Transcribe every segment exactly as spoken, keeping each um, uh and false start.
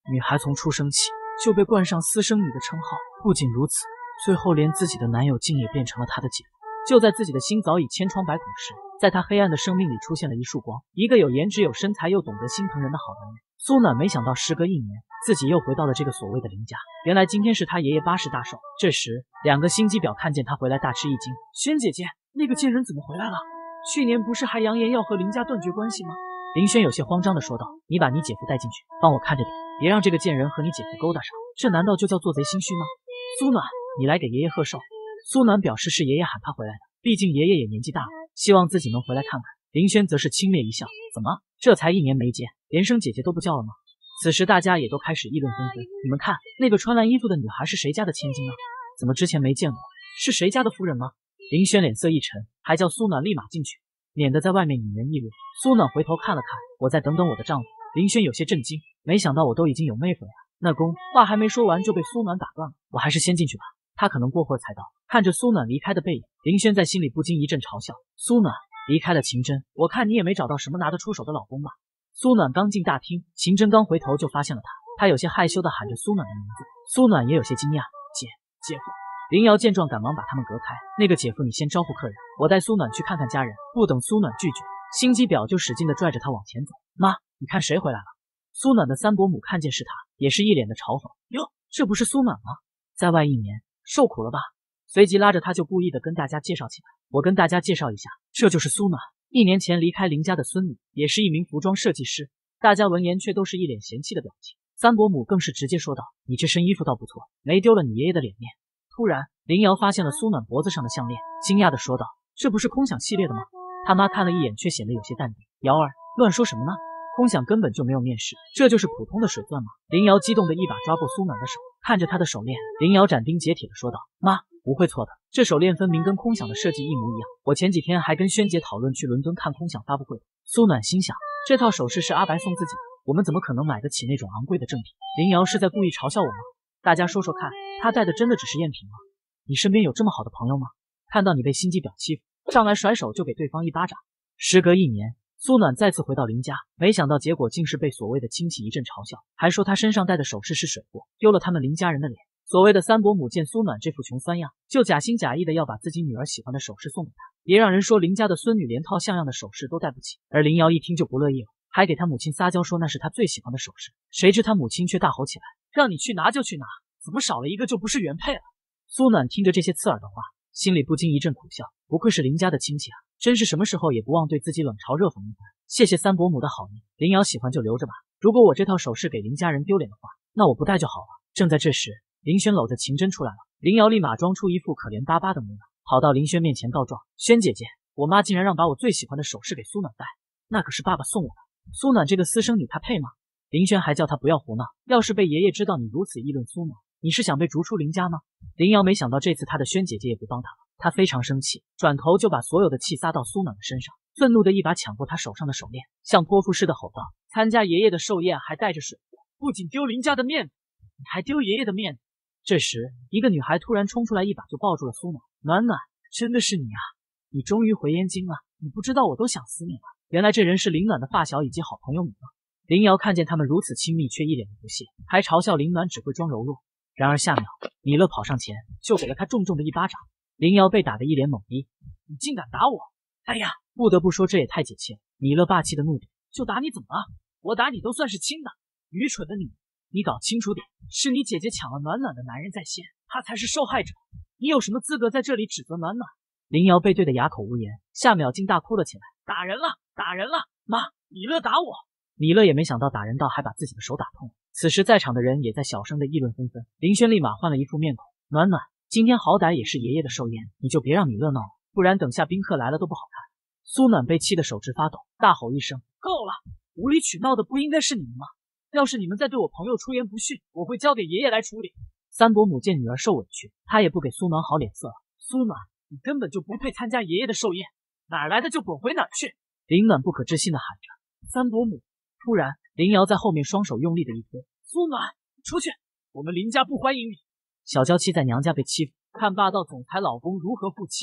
女孩从出生起就被冠上私生女的称号，不仅如此，最后连自己的男友竟也变成了她的姐夫。就在自己的心早已千疮百孔时，在她黑暗的生命里出现了一束光，一个有颜值、有身材又懂得心疼人的好男人。苏暖没想到，时隔一年，自己又回到了这个所谓的林家。原来今天是他爷爷八十大寿。这时，两个心机婊看见他回来，大吃一惊：“轩姐姐，那个贱人怎么回来了？去年不是还扬言要和林家断绝关系吗？”林轩有些慌张地说道：“你把你姐夫带进去，帮我看着点，别让这个贱人和你姐夫勾搭上，这难道就叫做贼心虚吗？”苏暖，你来给爷爷贺寿。苏暖表示是爷爷喊他回来的，毕竟爷爷也年纪大了，希望自己能回来看看。林轩则是轻蔑一笑：“怎么，这才一年没见，连声姐姐都不叫了吗？”此时大家也都开始议论纷纷：“你们看，那个穿蓝衣服的女孩是谁家的千金啊？怎么之前没见过？是谁家的夫人吗？”林轩脸色一沉，还叫苏暖立马进去，免得在外面引人议论。苏暖回头看了看，我再等等我的丈夫。林轩有些震惊，没想到我都已经有妹夫了呀。那公话还没说完就被苏暖打断了，我还是先进去吧，他可能过会儿才到。看着苏暖离开的背影，林轩在心里不禁一阵嘲笑：苏暖离开了秦真，我看你也没找到什么拿得出手的老公吧。苏暖刚进大厅，秦真刚回头就发现了他，他有些害羞地喊着苏暖的名字。苏暖也有些惊讶：姐姐夫。林瑶见状赶忙把他们隔开，那个姐夫你先招呼客人，我带苏暖去看看家人。不等苏暖拒绝，心机婊就使劲地拽着他往前走。妈，你看谁回来了？苏暖的三伯母看见是他，也是一脸的嘲讽：哟，这不是苏暖吗？在外一年受苦了吧？随即拉着他就故意的跟大家介绍起来：我跟大家介绍一下，这就是苏暖，一年前离开林家的孙女，也是一名服装设计师。大家闻言却都是一脸嫌弃的表情，三伯母更是直接说道：你这身衣服倒不错，没丢了你爷爷的脸面。突然林瑶发现了苏暖脖子上的项链，惊讶的说道：这不是空想系列的吗？他妈看了一眼却显得有些淡定：瑶儿乱说什么呢？空想根本就没有面试，这就是普通的水钻吗？林瑶激动的一把抓过苏暖的手，看着她的手链，林瑶斩钉截铁的说道：妈，不会错的，这手链分明跟空想的设计一模一样，我前几天还跟萱姐讨论去伦敦看空想发布会。苏暖心想，这套首饰是阿白送自己的，我们怎么可能买得起那种昂贵的正品？林瑶是在故意嘲笑我吗？大家说说看，他戴的真的只是赝品吗？你身边有这么好的朋友吗？看到你被心机婊欺负，上来甩手就给对方一巴掌。时隔一年，苏暖再次回到林家，没想到结果竟是被所谓的亲戚一阵嘲笑，还说他身上戴的首饰是水货，丢了他们林家人的脸。所谓的三伯母见苏暖这副穷酸样，就假心假意的要把自己女儿喜欢的首饰送给他，别让人说林家的孙女连套像样的首饰都戴不起。而林瑶一听就不乐意了，还给他母亲撒娇说那是他最喜欢的首饰，谁知他母亲却大吼起来：让你去拿就去拿，怎么少了一个就不是原配了？苏暖听着这些刺耳的话，心里不禁一阵苦笑，不愧是林家的亲戚啊，真是什么时候也不忘对自己冷嘲热讽一番。谢谢三伯母的好意，林瑶喜欢就留着吧，如果我这套首饰给林家人丢脸的话，那我不戴就好了。正在这时，林轩搂着秦真出来了，林瑶立马装出一副可怜巴巴的模样，跑到林轩面前告状：轩姐姐，我妈竟然让把我最喜欢的首饰给苏暖戴，那可是爸爸送我的，苏暖这个私生女她配吗？林轩还叫她不要胡闹，要是被爷爷知道你如此议论苏暖，你是想被逐出林家吗？林瑶没想到这次她的轩姐姐也不帮她了，她非常生气，转头就把所有的气撒到苏暖的身上，愤怒的一把抢过她手上的手链，像泼妇似的吼道：参加爷爷的寿宴还带着水货，不仅丢林家的面子，你还丢爷爷的面子。这时一个女孩突然冲出来，一把就抱住了苏暖：暖暖，真的是你啊，你终于回燕京了，你不知道我都想死你了。原来这人是林暖的发小以及好朋友米乐。林瑶看见他们如此亲密，却一脸的不屑，还嘲笑林暖只会装柔弱。然而下秒米乐跑上前就给了他重重的一巴掌，林瑶被打得一脸懵逼：你竟敢打我！哎呀，不得不说这也太解气了。米乐霸气的怒点：就打你怎么了？我打你都算是轻的，愚蠢的你，你搞清楚点，是你姐姐抢了暖暖的男人在先，她才是受害者，你有什么资格在这里指责暖暖？林瑶被对得哑口无言，下秒竟大哭了起来：打人了，打人了，妈，米乐打我！米乐也没想到打人到还把自己的手打痛。此时在场的人也在小声的议论纷纷。林轩立马换了一副面孔：暖暖，今天好歹也是爷爷的寿宴，你就别让米乐闹了，不然等下宾客来了都不好看。苏暖被气得手指发抖，大吼一声：够了，无理取闹的不应该是你们吗？要是你们再对我朋友出言不逊，我会交给爷爷来处理。三伯母见女儿受委屈，她也不给苏暖好脸色了：苏暖，你根本就不配参加爷爷的寿宴，哪儿来的就滚回哪儿去！林暖不可置信的喊着：三伯母！突然林瑶在后面双手用力的一推：苏暖，出去，我们林家不欢迎你。小娇妻在娘家被欺负，看霸道总裁老公如何负妻。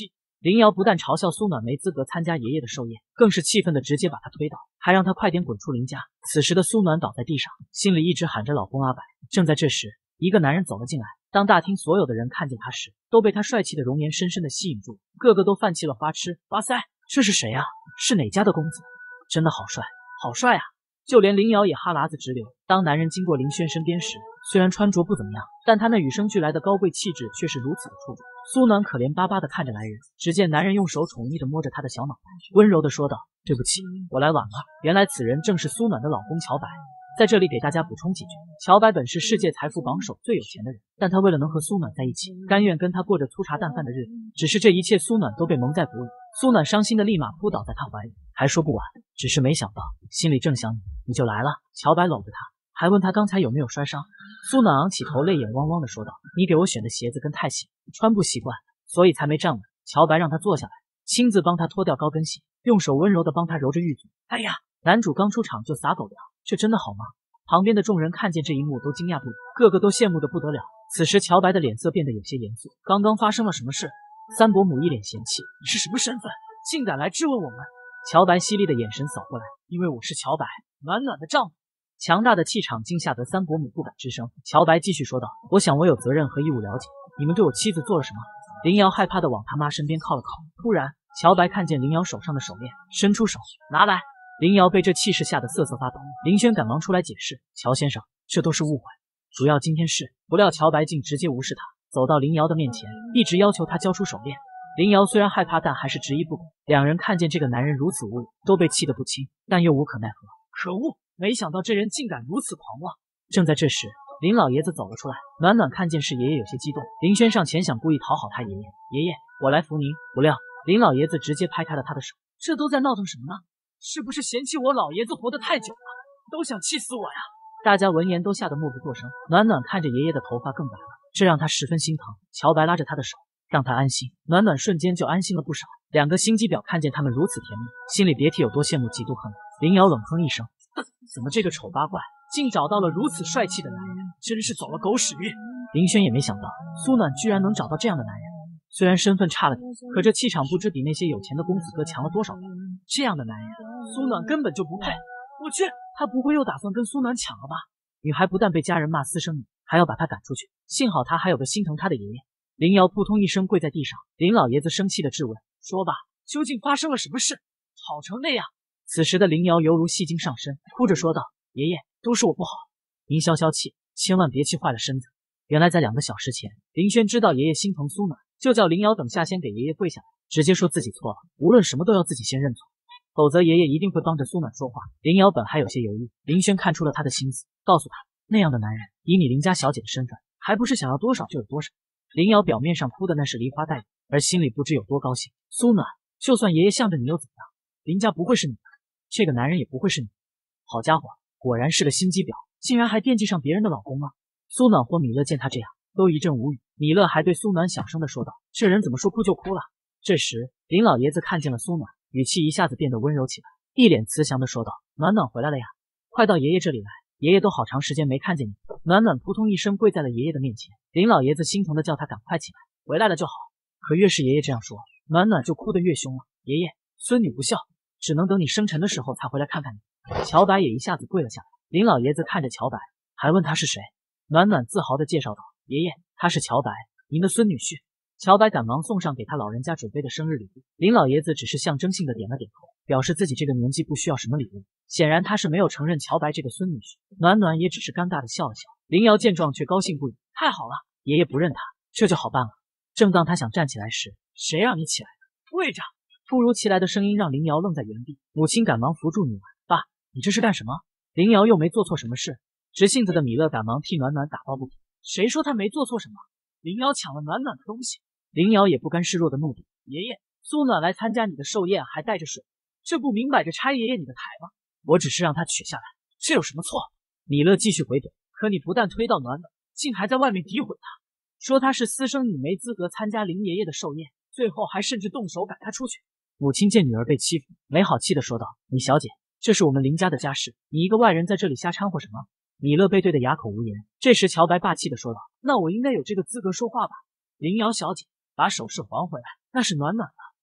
林瑶不但嘲笑苏暖没资格参加爷爷的寿宴，更是气愤的直接把他推倒，还让他快点滚出林家。此时的苏暖倒在地上，心里一直喊着老公阿白。正在这时，一个男人走了进来。当大厅所有的人看见他时，都被他帅气的容颜深深的吸引住，个个都泛起了花痴。哇塞，这是谁啊？是哪家的公子？真的好帅，好帅啊！就连林瑶也哈喇子直流。当男人经过林轩身边时，虽然穿着不怎么样，但他那与生俱来的高贵气质却是如此的出众。苏暖可怜巴巴地看着男人，只见男人用手宠溺地摸着她的小脑袋，温柔地说道：“对不起，我来晚了。”原来此人正是苏暖的老公乔白。在这里给大家补充几句，乔白本是世界财富榜首最有钱的人，但他为了能和苏暖在一起，甘愿跟他过着粗茶淡饭的日子。只是这一切苏暖都被蒙在鼓里，苏暖伤心的立马扑倒在他怀里，还说不晚，只是没想到心里正想你，你就来了。乔白搂着他，还问他刚才有没有摔伤。苏暖昂起头，泪眼汪汪的说道：“你给我选的鞋子跟太细，穿不习惯，所以才没站稳。”乔白让他坐下来，亲自帮他脱掉高跟鞋，用手温柔的帮他揉着玉足。哎呀，男主刚出场就撒狗粮，这真的好吗？旁边的众人看见这一幕都惊讶不已，个个都羡慕的不得了。此时乔白的脸色变得有些严肃，刚刚发生了什么事？三伯母一脸嫌弃：“你是什么身份，竟敢来质问我们？”乔白犀利的眼神扫过来：“因为我是乔白，暖暖的丈夫。”强大的气场惊吓得三伯母不敢吱声。乔白继续说道：“我想我有责任和义务了解你们对我妻子做了什么。”林瑶害怕的往他妈身边靠了靠。突然，乔白看见林瑶手上的手链，伸出手拿来。林瑶被这气势吓得瑟瑟发抖。林轩赶忙出来解释：“乔先生，这都是误会，主要今天是……”不料乔白竟直接无视他，走到林瑶的面前，一直要求他交出手链。林瑶虽然害怕，但还是执意不给。两人看见这个男人如此无礼，都被气得不轻，但又无可奈何。可恶！没想到这人竟敢如此狂妄。正在这时，林老爷子走了出来。暖暖看见是爷爷，有些激动。林轩上前想故意讨好他爷爷：“爷爷，我来扶您。”不料林老爷子直接拍开了他的手：“这都在闹腾什么呢？是不是嫌弃我老爷子活得太久了，都想气死我呀？”大家闻言都吓得默不作声。暖暖看着爷爷的头发更白了，这让他十分心疼。乔白拉着他的手，让他安心。暖暖瞬间就安心了不少。两个心机婊看见他们如此甜蜜，心里别提有多羡慕嫉妒恨了。林瑶冷哼一声：“怎么这个丑八怪竟找到了如此帅气的男人，真是走了狗屎运。”林轩也没想到苏暖居然能找到这样的男人，虽然身份差了点，可这气场不知比那些有钱的公子哥强了多少倍。这样的男人，苏暖根本就不配。我去，他不会又打算跟苏暖抢了吧？女孩不但被家人骂私生女，还要把她赶出去。幸好她还有个心疼她的爷爷。林瑶扑通一声跪在地上，林老爷子生气的质问：“说吧，究竟发生了什么事？吵成那样？”此时的林瑶犹如戏精上身，哭着说道：“爷爷，都是我不好，您消消气，千万别气坏了身子。”原来在两个小时前，林轩知道爷爷心疼苏暖，就叫林瑶等下先给爷爷跪下来，直接说自己错了，无论什么都要自己先认错，否则爷爷一定会帮着苏暖说话。林瑶本还有些犹豫，林轩看出了他的心思，告诉他：“那样的男人，以你林家小姐的身份，还不是想要多少就有多少。”林瑶表面上哭的那是梨花带雨，而心里不知有多高兴。苏暖，就算爷爷向着你又怎样？林家不会是你的，这个男人也不会是你的。好家伙，果然是个心机婊，竟然还惦记上别人的老公了。苏暖或米勒见他这样，都一阵无语。米勒还对苏暖小声的说道：“这人怎么说哭就哭了？”这时，林老爷子看见了苏暖，语气一下子变得温柔起来，一脸慈祥的说道：“暖暖回来了呀，快到爷爷这里来，爷爷都好长时间没看见你。”暖暖扑通一声跪在了爷爷的面前，林老爷子心疼的叫他赶快起来，回来了就好。可越是爷爷这样说，暖暖就哭得越凶了。爷爷，孙女不孝，只能等你生辰的时候才回来看看你。乔白也一下子跪了下来。林老爷子看着乔白，还问他是谁。暖暖自豪地介绍道：“爷爷，他是乔白，您的孙女婿。”乔白赶忙送上给他老人家准备的生日礼物。林老爷子只是象征性的点了点头，表示自己这个年纪不需要什么礼物。显然他是没有承认乔白这个孙女婿。暖暖也只是尴尬的笑了笑。林瑶见状却高兴不已：“太好了，爷爷不认他，这就好办了。”正当他想站起来时，谁让你起来的？跪着！突如其来的声音让林瑶愣在原地，母亲赶忙扶住女儿：“爸，你这是干什么？”林瑶又没做错什么事。直性子的米勒赶忙替暖暖打抱不平：“谁说他没做错什么？林瑶抢了暖暖的东西。”林瑶也不甘示弱的怒怼：“爷爷，苏暖来参加你的寿宴还带着水，这不明摆着拆爷爷你的台吗？我只是让他取下来，这有什么错？”米勒继续回怼：“可你不但推到暖暖，竟还在外面诋毁他，说他是私生女没资格参加林爷爷的寿宴，最后还甚至动手赶他出去。”母亲见女儿被欺负，没好气的说道：“你小姐，这是我们林家的家事，你一个外人在这里瞎掺和什么？”米勒被对得哑口无言。这时乔白霸气的说道：“那我应该有这个资格说话吧？林瑶小姐，把首饰还回来，那是暖暖的，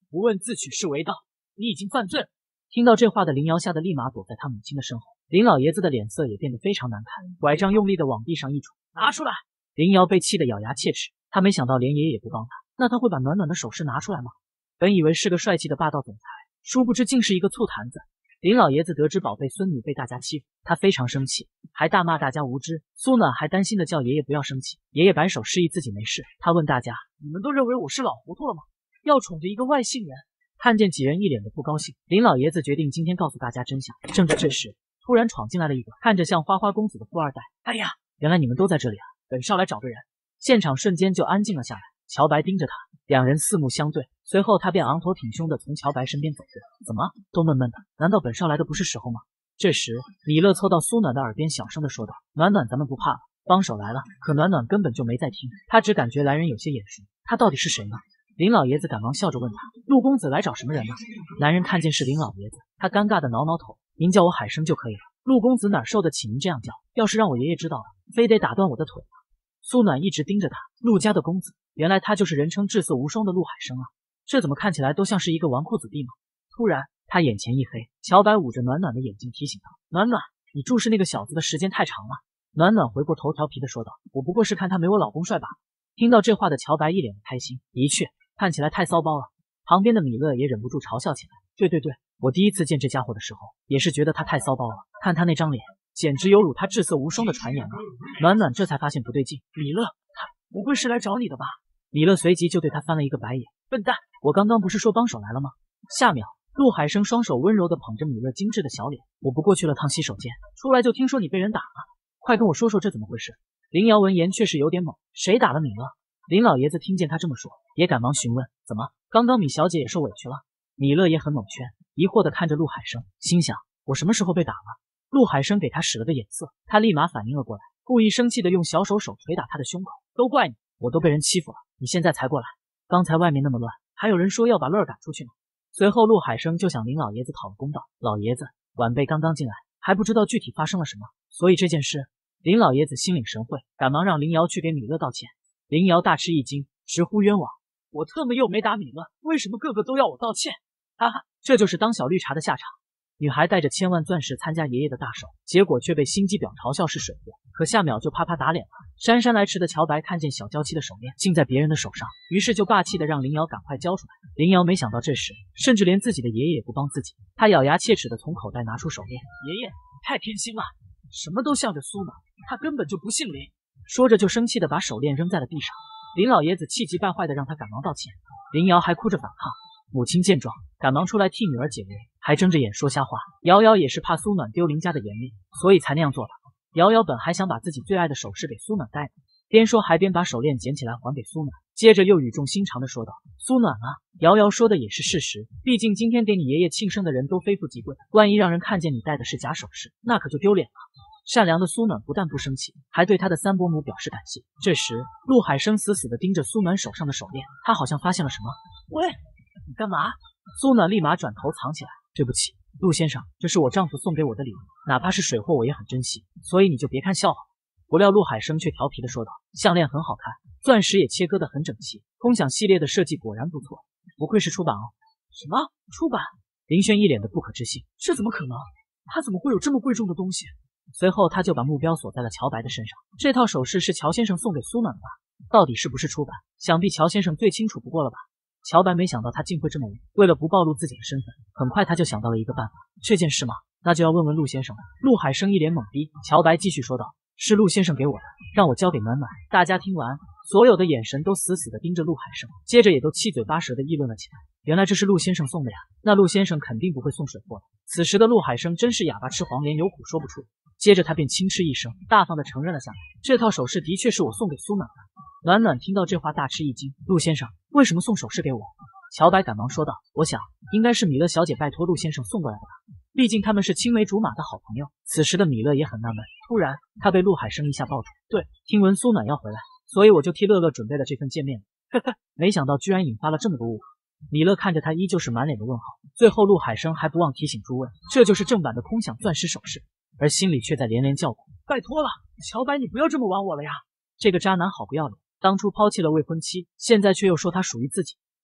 不问自取是为道，你已经犯罪了。听到这话的林瑶吓得立马躲在他母亲的身后，林老爷子的脸色也变得非常难看，拐杖用力的往地上一杵，拿出来！林瑶被气得咬牙切齿，他没想到连爷爷也不帮他，那他会把暖暖的首饰拿出来吗？本以为是个帅气的霸道总裁，殊不知竟是一个醋坛子。林老爷子得知宝贝孙女被大家欺负，他非常生气，还大骂大家无知。苏暖还担心的叫爷爷不要生气，爷爷摆手示意自己没事。他问大家：你们都认为我是老糊涂了吗？要宠着一个外姓人？看见几人一脸的不高兴，林老爷子决定今天告诉大家真相。正在这时，突然闯进来了一个看着像花花公子的富二代。哎呀，原来你们都在这里啊！本少来找个人。现场瞬间就安静了下来。乔白盯着他，两人四目相对，随后他便昂头挺胸的从乔白身边走过。怎么都闷闷的？难道本少来的不是时候吗？这时李乐凑到苏暖的耳边小声的说道：暖暖，咱们不怕了，帮手来了。可暖暖根本就没在听，他只感觉来人有些眼熟，他到底是谁呢？林老爷子赶忙笑着问他：陆公子来找什么人呢？男人看见是林老爷子，他尴尬的挠挠头：您叫我海生就可以了，陆公子哪受得起您这样叫？要是让我爷爷知道了，非得打断我的腿了。苏暖一直盯着他，陆家的公子，原来他就是人称至色无双的陆海生啊！这怎么看起来都像是一个纨绔子弟呢？突然他眼前一黑，乔白捂着暖暖的眼睛提醒他：暖暖，你注视那个小子的时间太长了。暖暖回过头调皮的说道：我不过是看他没我老公帅吧。听到这话的乔白一脸的开心，的确看起来太骚包了。旁边的米勒也忍不住嘲笑起来：对对对，我第一次见这家伙的时候也是觉得他太骚包了，看他那张脸简直有辱他至色无双的传言啊！暖暖这才发现不对劲，米勒，他不会是来找你的吧？米勒随即就对他翻了一个白眼：笨蛋，我刚刚不是说帮手来了吗？下秒陆海生双手温柔地捧着米勒精致的小脸：我不过去了趟洗手间，出来就听说你被人打了，快跟我说说这怎么回事。林瑶闻言却是有点懵：谁打了米勒？林老爷子听见他这么说，也赶忙询问：怎么，刚刚米小姐也受委屈了？米勒也很蒙圈，疑惑地看着陆海生，心想：我什么时候被打了？陆海生给他使了个眼色，他立马反应了过来，故意生气地用小手手捶打他的胸口：都怪你，我都被人欺负了，你现在才过来，刚才外面那么乱，还有人说要把乐儿赶出去呢。随后陆海生就向林老爷子讨了公道：老爷子，晚辈刚刚进来，还不知道具体发生了什么，所以这件事……林老爷子心领神会，赶忙让林瑶去给米勒道歉。林瑶大吃一惊，直呼冤枉：我特么又没打米勒，为什么个个都要我道歉？哈哈，这就是当小绿茶的下场。女孩带着千万钻石参加爷爷的大寿，结果却被心机婊嘲笑是水货，可下秒就啪啪打脸了。姗姗来迟的乔白看见小娇妻的手链竟在别人的手上，于是就霸气的让林瑶赶快交出来。林瑶没想到这时甚至连自己的爷爷也不帮自己，她咬牙切齿的从口袋拿出手链：爷爷太偏心了，什么都向着苏暖，他根本就不姓林。说着就生气的把手链扔在了地上。林老爷子气急败坏的让他赶忙道歉，林瑶还哭着反抗。母亲见状，赶忙出来替女儿解围，还睁着眼说瞎话。瑶瑶也是怕苏暖丢林家的颜面，所以才那样做的。瑶瑶本还想把自己最爱的首饰给苏暖戴呢，边说还边把手链捡起来还给苏暖，接着又语重心长的说道：苏暖啊，瑶瑶说的也是事实，毕竟今天给你爷爷庆生的人都非富即贵，万一让人看见你戴的是假首饰，那可就丢脸了。善良的苏暖不但不生气，还对他的三伯母表示感谢。这时陆海生死死地盯着苏暖手上的手链，他好像发现了什么。喂，你干嘛？苏暖立马转头藏起来。对不起，陆先生，这是我丈夫送给我的礼物，哪怕是水货我也很珍惜，所以你就别看笑话。不料陆海生却调皮地说道：项链很好看，钻石也切割得很整齐，空想系列的设计果然不错，不愧是出版哦。什么出版？林轩一脸的不可置信，这怎么可能？他怎么会有这么贵重的东西？随后他就把目标锁在了乔白的身上。这套首饰是乔先生送给苏暖的吧？到底是不是出版，想必乔先生最清楚不过了吧。乔白没想到他竟会这么污，为了不暴露自己的身份，很快他就想到了一个办法。这件事吗？那就要问问陆先生了。陆海生一脸懵逼。乔白继续说道：是陆先生给我的，让我交给暖暖。大家听完，所有的眼神都死死地盯着陆海生，接着也都七嘴八舌地议论了起来。原来这是陆先生送的呀，那陆先生肯定不会送水货的。此时的陆海生真是哑巴吃黄连，有苦说不出。接着他便轻嗤一声，大方地承认了下来：这套首饰的确是我送给苏暖的。暖暖听到这话大吃一惊：陆先生为什么送首饰给我？乔白赶忙说道：我想应该是米勒小姐拜托陆先生送过来的吧，毕竟他们是青梅竹马的好朋友。此时的米勒也很纳闷，突然他被陆海生一下抱住。对，听闻苏暖要回来，所以我就替乐乐准备了这份见面礼。呵呵，没想到居然引发了这么多误会。米勒看着他依旧是满脸的问号，最后陆海生还不忘提醒诸位，这就是正版的空想钻石首饰，而心里却在连连叫苦：拜托了，乔白你不要这么玩我了呀！这个渣男好不要脸，当初抛弃了未婚妻，现在却又说她属于自己。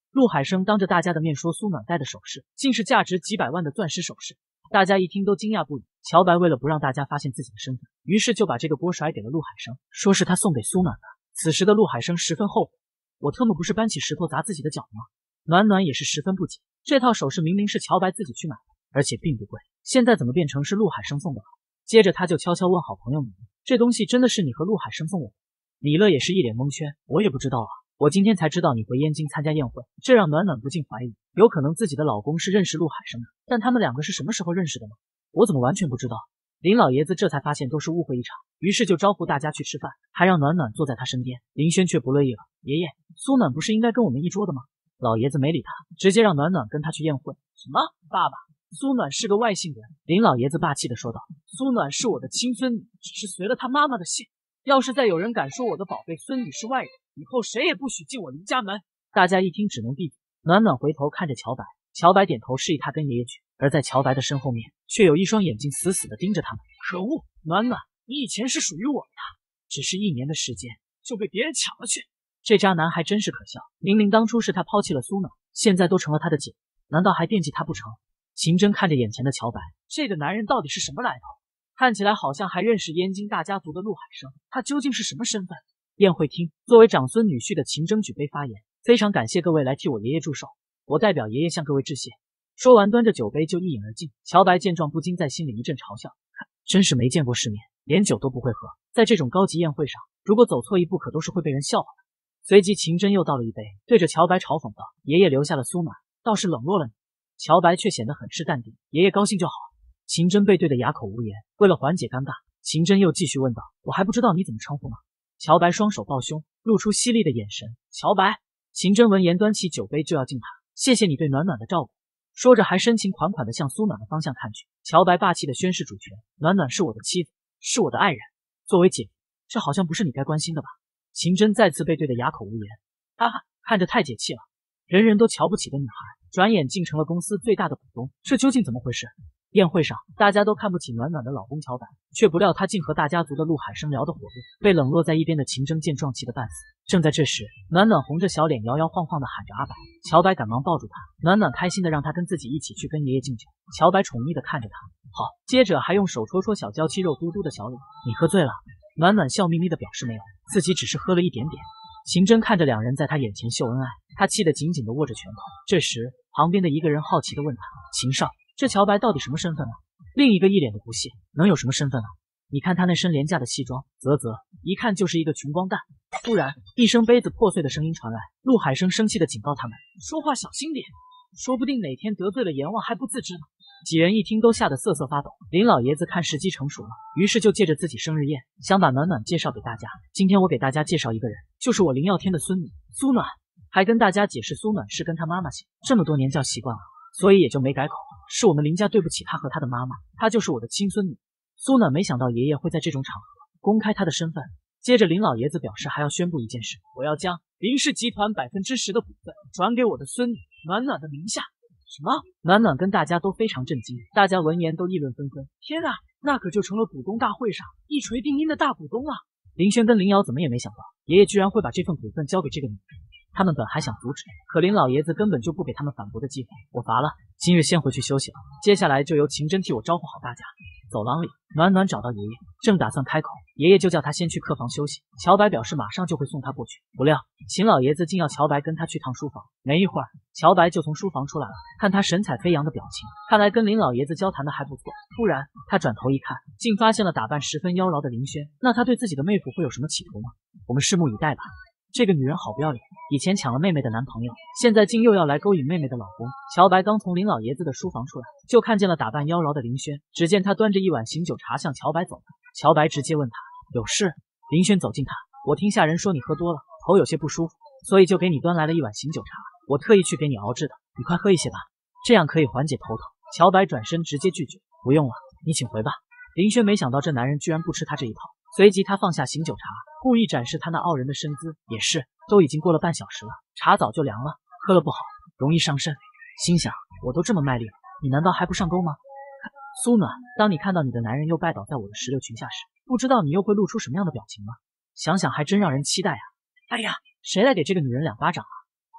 陆海生当着大家的面说苏暖戴的首饰竟是价值几百万的钻石首饰，大家一听都惊讶不已。乔白为了不让大家发现自己的身份，于是就把这个锅甩给了陆海生，说是他送给苏暖的。此时的陆海生十分后悔，我特么不是搬起石头砸自己的脚吗？暖暖也是十分不解，这套首饰明明是乔白自己去买的，而且并不贵，现在怎么变成是陆海生送的了？接着他就悄悄问好朋友米勒，这东西真的是你和陆海生送我的？米勒也是一脸蒙圈，我也不知道啊，我今天才知道你回燕京参加宴会，这让暖暖不禁怀疑，有可能自己的老公是认识陆海生的，但他们两个是什么时候认识的呢？我怎么完全不知道？林老爷子这才发现都是误会一场，于是就招呼大家去吃饭，还让暖暖坐在他身边。林轩却不乐意了，爷爷，苏暖不是应该跟我们一桌的吗？老爷子没理他，直接让暖暖跟他去宴会。什么？爸爸，苏暖是个外姓人。林老爷子霸气地说道，苏暖是我的亲孙女，只是随了他妈妈的姓，要是再有人敢说我的宝贝孙女是外人，以后谁也不许进我林家门。大家一听只能闭嘴。暖暖回头看着乔白，乔白点头示意他跟爷爷去，而在乔白的身后面却有一双眼睛死死地盯着他们。可恶，暖暖，你以前是属于我的，只是一年的时间就被别人抢了去。这渣男还真是可笑，明明当初是他抛弃了苏暖，现在都成了他的姐，难道还惦记他不成？秦真看着眼前的乔白，这个男人到底是什么来头？看起来好像还认识燕京大家族的陆海生，他究竟是什么身份？宴会厅，作为长孙女婿的秦真举杯发言，非常感谢各位来替我爷爷祝寿，我代表爷爷向各位致谢。说完端着酒杯就一饮而尽。乔白见状不禁在心里一阵嘲笑，真是没见过世面，连酒都不会喝，在这种高级宴会上，如果走错一步可都是会被人笑话的。随即秦真又倒了一杯，对着乔白嘲讽道，爷爷留下了苏暖，倒是冷落了你。乔白却显得很是淡定，爷爷高兴就好。秦真被对得哑口无言，为了缓解尴尬，秦真又继续问道，我还不知道你怎么称呼吗？乔白双手抱胸，露出犀利的眼神。乔白。秦真闻言端起酒杯就要敬他，谢谢你对暖暖的照顾。说着还深情款款地向苏暖的方向看去。乔白霸气地宣誓主权，暖暖是我的妻子，是我的爱人，作为姐夫，这好像不是你该关心的吧？秦真再次被对得哑口无言，哈哈，看着太解气了，人人都瞧不起的女孩，转眼竟成了公司最大的股东，这究竟怎么回事？宴会上，大家都看不起暖暖的老公乔白，却不料他竟和大家族的陆海生聊得火热。被冷落在一边的秦真见状气得半死。正在这时，暖暖红着小脸摇摇晃晃地喊着阿白，乔白赶忙抱住他，暖暖开心地让他跟自己一起去跟爷爷敬酒。乔白宠溺地看着他，好，接着还用手戳戳小娇妻肉嘟嘟的小脸。你喝醉了？暖暖笑眯眯地表示没有，自己只是喝了一点点。秦真看着两人在他眼前秀恩爱，他气得紧紧地握着拳头。这时，旁边的一个人好奇地问他，秦少，这乔白到底什么身份呢？另一个一脸的不屑，能有什么身份啊？你看他那身廉价的西装，啧啧，一看就是一个穷光蛋。突然，一声杯子破碎的声音传来，陆海生生气地警告他们，说话小心点，说不定哪天得罪了阎王还不自知呢。几人一听都吓得瑟瑟发抖。林老爷子看时机成熟了，于是就借着自己生日宴，想把暖暖介绍给大家。今天我给大家介绍一个人，就是我林耀天的孙女苏暖，还跟大家解释苏暖是跟他妈妈姓，这么多年叫习惯了，所以也就没改口。是我们林家对不起他和他的妈妈，她就是我的亲孙女。苏暖没想到爷爷会在这种场合公开她的身份。接着林老爷子表示还要宣布一件事，我要将林氏集团百分之十的股份转给我的孙女暖暖的名下。什么？暖暖跟大家都非常震惊，大家闻言都议论纷纷。天啊，那可就成了股东大会上一锤定音的大股东了。林轩跟林瑶怎么也没想到，爷爷居然会把这份股份交给这个女人。他们本还想阻止，可林老爷子根本就不给他们反驳的机会。我乏了，今日先回去休息了。接下来就由秦真替我招呼好大家。走廊里，暖暖找到爷爷，正打算开口，爷爷就叫他先去客房休息。乔白表示马上就会送他过去，不料秦老爷子竟要乔白跟他去趟书房。没一会儿，乔白就从书房出来了，看他神采飞扬的表情，看来跟林老爷子交谈的还不错。突然，他转头一看，竟发现了打扮十分妖娆的林轩。那他对自己的妹夫会有什么企图吗？我们拭目以待吧。这个女人好不要脸，以前抢了妹妹的男朋友，现在竟又要来勾引妹妹的老公。乔白刚从林老爷子的书房出来，就看见了打扮妖娆的林轩。只见他端着一碗醒酒茶向乔白走来，乔白直接问他有事。林轩走近他，我听下人说你喝多了，头有些不舒服，所以就给你端来了一碗醒酒茶，我特意去给你熬制的，你快喝一些吧，这样可以缓解头疼。乔白转身直接拒绝，不用了，你请回吧。林轩没想到这男人居然不吃他这一套，随即他放下醒酒茶，故意展示他那傲人的身姿。也是，都已经过了半小时了，茶早就凉了，喝了不好，容易伤身。心想，我都这么卖力了，你难道还不上钩吗？苏暖，当你看到你的男人又拜倒在我的石榴裙下时，不知道你又会露出什么样的表情吗？想想还真让人期待啊。哎呀，谁来给这个女人两巴掌啊？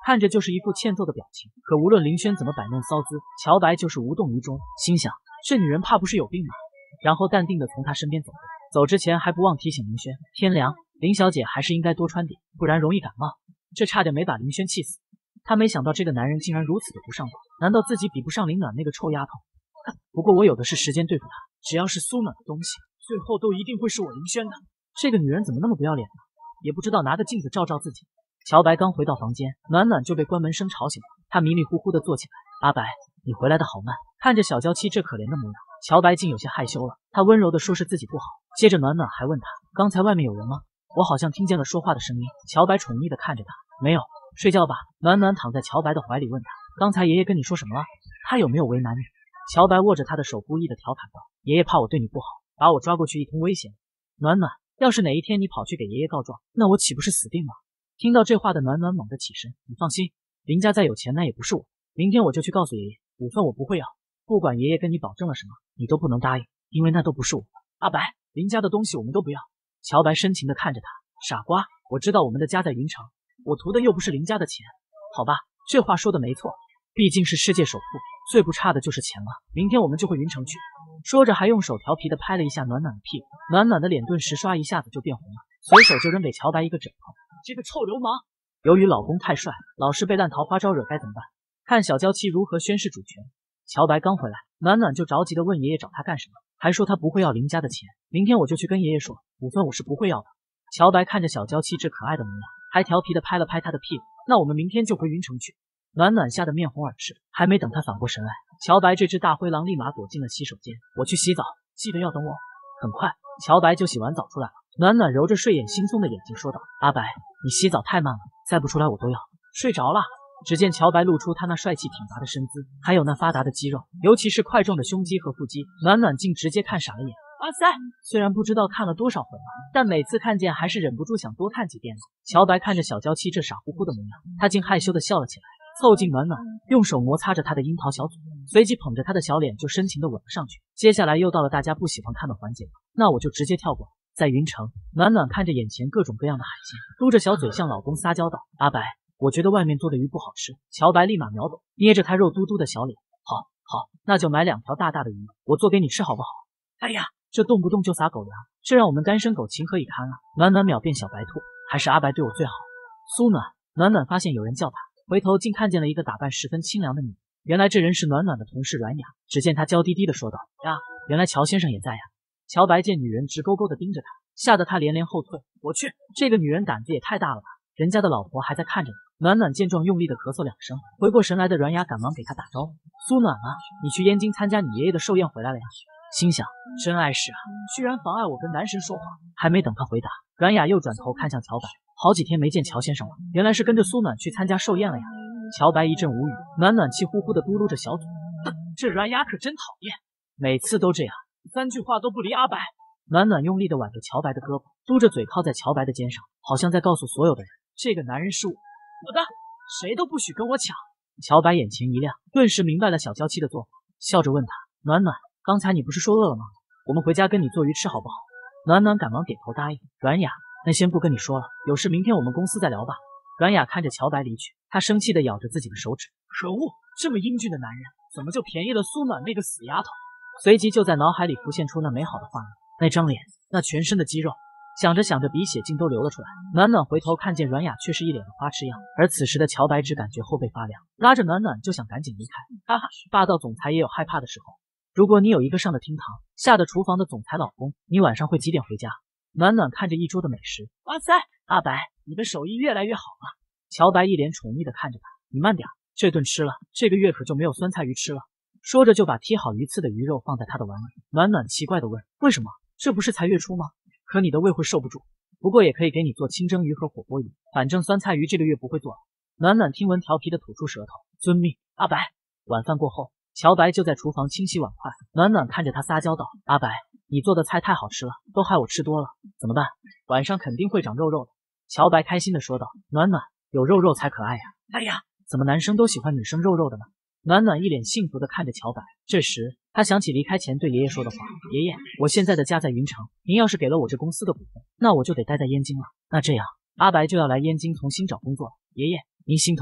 看着就是一副欠揍的表情。可无论林轩怎么摆弄骚姿，乔白就是无动于衷，心想这女人怕不是有病吧？然后淡定的从他身边走过，走之前还不忘提醒林轩，天凉，林小姐还是应该多穿点，不然容易感冒。这差点没把林轩气死。他没想到这个男人竟然如此的不上道，难道自己比不上林暖那个臭丫头？不过我有的是时间对付她，只要是苏暖的东西，最后都一定会是我林轩的。这个女人怎么那么不要脸呢？也不知道拿个镜子照照自己。乔白刚回到房间，暖暖就被关门声吵醒了。他迷迷糊糊的坐起来，阿白，你回来的好慢。看着小娇妻这可怜的模样，乔白竟有些害羞了。他温柔的说是自己不好，接着暖暖还问他，刚才外面有人吗？我好像听见了说话的声音。乔白宠溺的看着他，没有，睡觉吧。暖暖躺在乔白的怀里问他，刚才爷爷跟你说什么了？他有没有为难你？乔白握着他的手，故意的调侃道，爷爷怕我对你不好，把我抓过去一通威胁。暖暖，要是哪一天你跑去给爷爷告状，那我岂不是死定了？听到这话的暖暖猛地起身，你放心，林家再有钱那也不是我，明天我就去告诉爷爷，股份我不会要，不管爷爷跟你保证了什么，你都不能答应，因为那都不是我的。阿白，林家的东西我们都不要。乔白深情地看着他，傻瓜，我知道我们的家在云城，我图的又不是林家的钱。好吧，这话说的没错，毕竟是世界首富，最不差的就是钱了。明天我们就回云城去。说着还用手调皮地拍了一下暖暖的屁股，暖暖的脸顿时刷一下子就变红了，随手就扔给乔白一个枕头。这个臭流氓！由于老公太帅，老是被烂桃花招惹，该怎么办？看小娇妻如何宣示主权。乔白刚回来，暖暖就着急地问爷爷找他干什么，还说他不会要林家的钱，明天我就去跟爷爷说，股份我是不会要的。乔白看着小娇妻这可爱的模样，还调皮地拍了拍她的屁股，那我们明天就回云城去。暖暖吓得面红耳赤，还没等他反过神来，乔白这只大灰狼立马躲进了洗手间。我去洗澡，记得要等我。很快，乔白就洗完澡出来了。暖暖揉着睡眼惺忪的眼睛说道，阿白，你洗澡太慢了，再不出来我都要睡着了。只见乔白露出他那帅气挺拔的身姿，还有那发达的肌肉，尤其是块状的胸肌和腹肌，暖暖竟直接看傻了眼。哇塞，虽然不知道看了多少回了，但每次看见还是忍不住想多看几遍呢。乔白看着小娇妻这傻乎乎的模样，他竟害羞的笑了起来，凑近暖暖，用手摩擦着她的樱桃小嘴，随即捧着她的小脸就深情的吻了上去。接下来又到了大家不喜欢看的环节了，那我就直接跳过。在云城，暖暖看着眼前各种各样的海鲜，嘟着小嘴向老公撒娇道，阿白，我觉得外面做的鱼不好吃。乔白立马秒懂，捏着他肉嘟嘟的小脸，好好，那就买两条大大的鱼，我做给你吃好不好？哎呀，这动不动就撒狗粮，这让我们单身狗情何以堪啊！暖暖秒变小白兔，还是阿白对我最好。苏暖，暖暖发现有人叫他，回头竟看见了一个打扮十分清凉的女人，原来这人是暖暖的同事阮雅。只见他娇滴滴的说道，呀，原来乔先生也在呀。乔白见女人直勾勾的盯着他，吓得他连连后退。我去，这个女人胆子也太大了吧，人家的老婆还在看着呢。暖暖见状用力的咳嗽两声，回过神来的阮雅赶忙给他打招呼，苏暖啊，你去燕京参加你爷爷的寿宴回来了呀。心想真碍事啊，居然妨碍我跟男神说话。还没等他回答，阮雅又转头看向乔白，好几天没见乔先生了，原来是跟着苏暖去参加寿宴了呀。乔白一阵无语，暖暖气呼呼的嘟噜着小嘴，这阮雅可真讨厌，每次都这样，三句话都不离阿白。暖暖用力的挽着乔白的胳膊，嘟着嘴靠在乔白的肩上，好像在告诉所有的人，这个男人是我我的，谁都不许跟我抢。乔白眼前一亮，顿时明白了小娇妻的做法，笑着问他，暖暖，刚才你不是说饿了吗？我们回家跟你做鱼吃好不好？暖暖赶忙点头答应。阮雅，那先不跟你说了，有事明天我们公司再聊吧。阮雅看着乔白离去，她生气的咬着自己的手指，可恶，这么英俊的男人，怎么就便宜了苏暖那个死丫头？随即就在脑海里浮现出那美好的画面，那张脸，那全身的肌肉。想着想着，鼻血竟都流了出来。暖暖回头看见阮雅却是一脸的花痴样，而此时的乔白只感觉后背发凉，拉着暖暖就想赶紧离开。哈哈，霸道总裁也有害怕的时候。如果你有一个上的厅堂，下的厨房的总裁老公，你晚上会几点回家？暖暖看着一桌的美食，哇塞，阿白，你的手艺越来越好了。乔白一脸宠溺的看着他，你慢点，这顿吃了，这个月可就没有酸菜鱼吃了。说着就把剔好鱼刺的鱼肉放在他的碗里。暖暖奇怪的问，为什么？这不是才月初吗？可你的胃会受不住。不过也可以给你做清蒸鱼和火锅鱼，反正酸菜鱼这个月不会做了。暖暖听闻调皮的吐出舌头，遵命，阿白。晚饭过后，乔白就在厨房清洗碗筷。暖暖看着他撒娇道，阿白，你做的菜太好吃了，都害我吃多了，怎么办？晚上肯定会长肉肉的。乔白开心的说道，暖暖，有肉肉才可爱呀。哎呀，怎么男生都喜欢女生肉肉的呢？暖暖一脸幸福的看着乔白。这时他想起离开前对爷爷说的话，爷爷，我现在的家在云城，您要是给了我这公司的股份，那我就得待在燕京了。那这样阿白就要来燕京重新找工作了，爷爷您心疼我。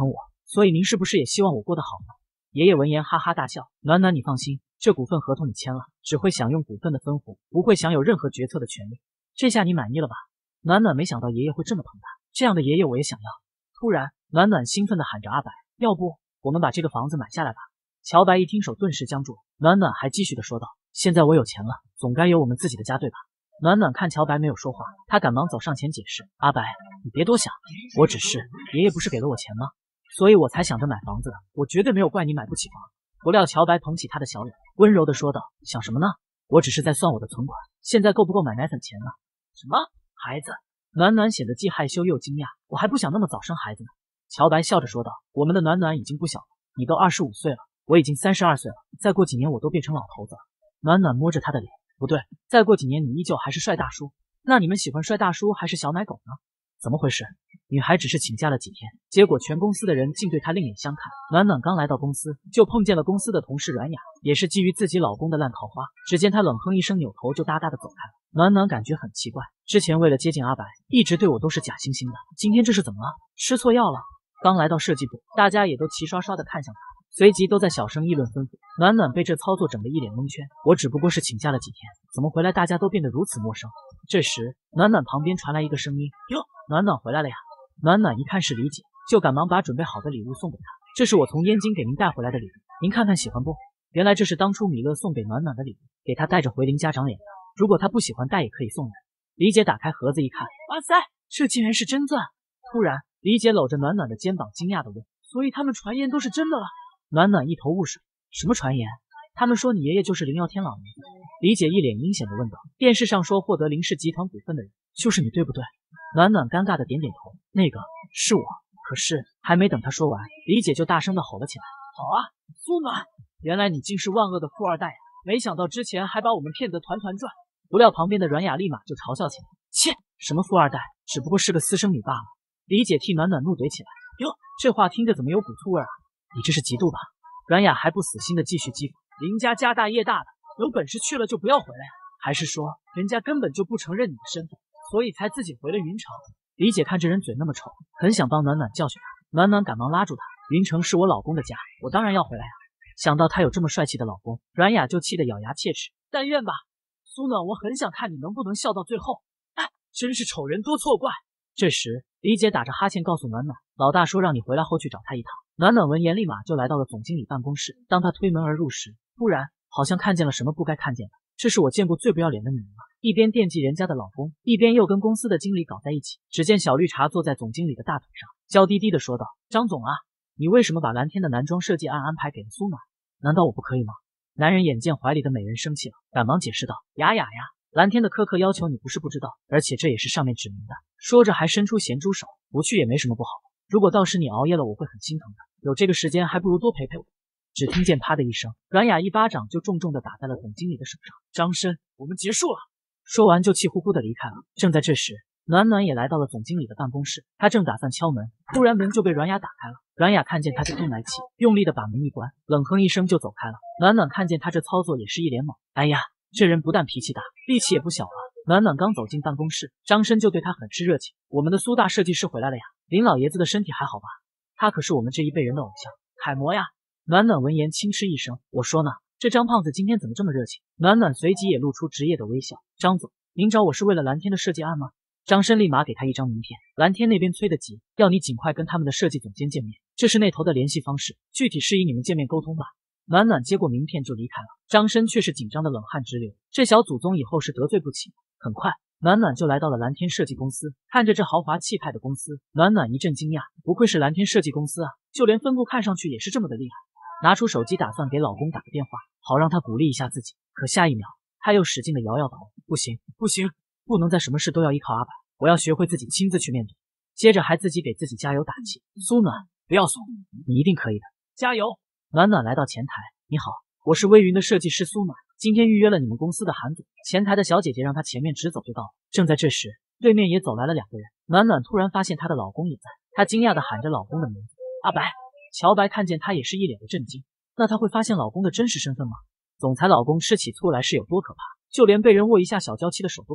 所以您是不是也希望我过得好呢？爷爷闻言哈哈大笑，暖暖你放心，这股份合同你签了，只会享用股份的分红，不会享有任何决策的权利。这下你满意了吧？暖暖没想到爷爷会这么疼他，这样的爷爷我也想要。突然，暖暖兴奋地喊着阿白，要不我们把这个房子买下来吧？乔白一听手顿时僵住了，暖暖还继续的说道，现在我有钱了，总该有我们自己的家对吧？暖暖看乔白没有说话，他赶忙走上前解释，阿白，你别多想，我只是，爷爷不是给了我钱吗？所以我才想着买房子的，我绝对没有怪你买不起房。不料乔白捧起他的小脸，温柔的说道，想什么呢？我只是在算我的存款，现在够不够买奶粉钱呢？什么孩子？暖暖显得既害羞又惊讶，我还不想那么早生孩子呢。乔白笑着说道，我们的暖暖已经不小了，你都二十五岁了，我已经三十二岁了，再过几年我都变成老头子了。暖暖摸着他的脸，不对，再过几年你依旧还是帅大叔。那你们喜欢帅大叔还是小奶狗呢？怎么回事？女孩只是请假了几天，结果全公司的人竟对她另眼相看。暖暖刚来到公司，就碰见了公司的同事阮雅，也是觊觎自己老公的烂桃花。只见她冷哼一声，扭头就大大的走开了。暖暖感觉很奇怪，之前为了接近阿白，一直对我都是假惺惺的，今天这是怎么了？吃错药了？刚来到设计部，大家也都齐刷刷的看向他，随即都在小声议论纷纷。暖暖被这操作整得一脸蒙圈，我只不过是请假了几天，怎么回来大家都变得如此陌生？这时，暖暖旁边传来一个声音，哟，暖暖回来了呀！暖暖一看是李姐，就赶忙把准备好的礼物送给她，这是我从燕京给您带回来的礼物，您看看喜欢不？原来这是当初米勒送给暖暖的礼物，给她带着回林家长脸的，如果她不喜欢带也可以送人。李姐打开盒子一看，哇塞，这竟然是真钻！突然，李姐搂着暖暖的肩膀，惊讶地问，所以他们传言都是真的了？暖暖一头雾水，什么传言？他们说你爷爷就是林耀天老爷子。李姐一脸阴险地问道，电视上说获得林氏集团股份的人就是你对不对？暖暖尴尬的点点头，那个是我。可是还没等他说完，李姐就大声的吼了起来，好啊，苏暖，原来你竟是万恶的富二代呀！没想到之前还把我们骗得团团转。不料旁边的阮雅立马就嘲笑起来，切，什么富二代，只不过是个私生女罢了。李姐替暖暖怒怼起来，哟，这话听着怎么有股醋味啊？你这是嫉妒吧？阮雅还不死心的继续讥讽，林家家大业大的，有本事去了就不要回来啊！还是说人家根本就不承认你的身份，所以才自己回了云城？李姐看这人嘴那么臭，很想帮暖暖教训他。暖暖赶忙拉住他，云城是我老公的家，我当然要回来啊！想到他有这么帅气的老公，阮雅就气得咬牙切齿，但愿吧，苏暖，我很想看你能不能笑到最后。哎，真是丑人多作怪。这时，李姐打着哈欠告诉暖暖，老大说让你回来后去找他一趟。暖暖闻言立马就来到了总经理办公室。当他推门而入时，突然好像看见了什么不该看见的。这是我见过最不要脸的女人了，一边惦记人家的老公，一边又跟公司的经理搞在一起。只见小绿茶坐在总经理的大腿上，娇滴滴的说道，张总啊，你为什么把蓝天的男装设计案安排给了苏暖？难道我不可以吗？男人眼见怀里的美人生气了，赶忙解释道，雅雅呀，蓝天的苛刻要求你不是不知道，而且这也是上面指明的。说着还伸出咸猪手，不去也没什么不好。如果到时你熬夜了，我会很心疼的。有这个时间，还不如多陪陪我。只听见啪的一声，阮雅一巴掌就重重的打在了总经理的手上。张申，我们结束了。说完就气呼呼的离开了。正在这时，暖暖也来到了总经理的办公室，他正打算敲门，突然门就被阮雅打开了。阮雅看见他就吞来气，用力的把门一关，冷哼一声就走开了。暖暖看见他这操作也是一脸懵，哎呀，这人不但脾气大，力气也不小啊。暖暖刚走进办公室，张申就对他很是热情，我们的苏大设计师回来了呀，林老爷子的身体还好吧？他可是我们这一辈人的偶像，楷模呀。暖暖闻言轻嗤一声，我说呢，这张胖子今天怎么这么热情？暖暖随即也露出职业的微笑，张总，您找我是为了蓝天的设计案吗？张申立马给他一张名片，蓝天那边催得急，要你尽快跟他们的设计总监见面，这是那头的联系方式，具体事宜你们见面沟通吧。暖暖接过名片就离开了，张申却是紧张的冷汗直流，这小祖宗以后是得罪不起。很快，暖暖就来到了蓝天设计公司，看着这豪华气派的公司，暖暖一阵惊讶，不愧是蓝天设计公司啊，就连分部看上去也是这么的厉害。拿出手机打算给老公打个电话，好让他鼓励一下自己，可下一秒他又使劲的摇摇头，不行不行，不能再什么事都要依靠阿白，我要学会自己亲自去面对。接着还自己给自己加油打气，苏暖，不要怂，你一定可以的，加油。暖暖来到前台，你好，我是微云的设计师苏暖，今天预约了你们公司的韩总。前台的小姐姐让她前面直走就到了。正在这时，对面也走来了两个人，暖暖突然发现她的老公也在，她惊讶的喊着老公的名字，阿白。乔白看见她也是一脸的震惊，那她会发现老公的真实身份吗？总裁老公吃起醋来是有多可怕，就连被人握一下小娇妻的手都不行。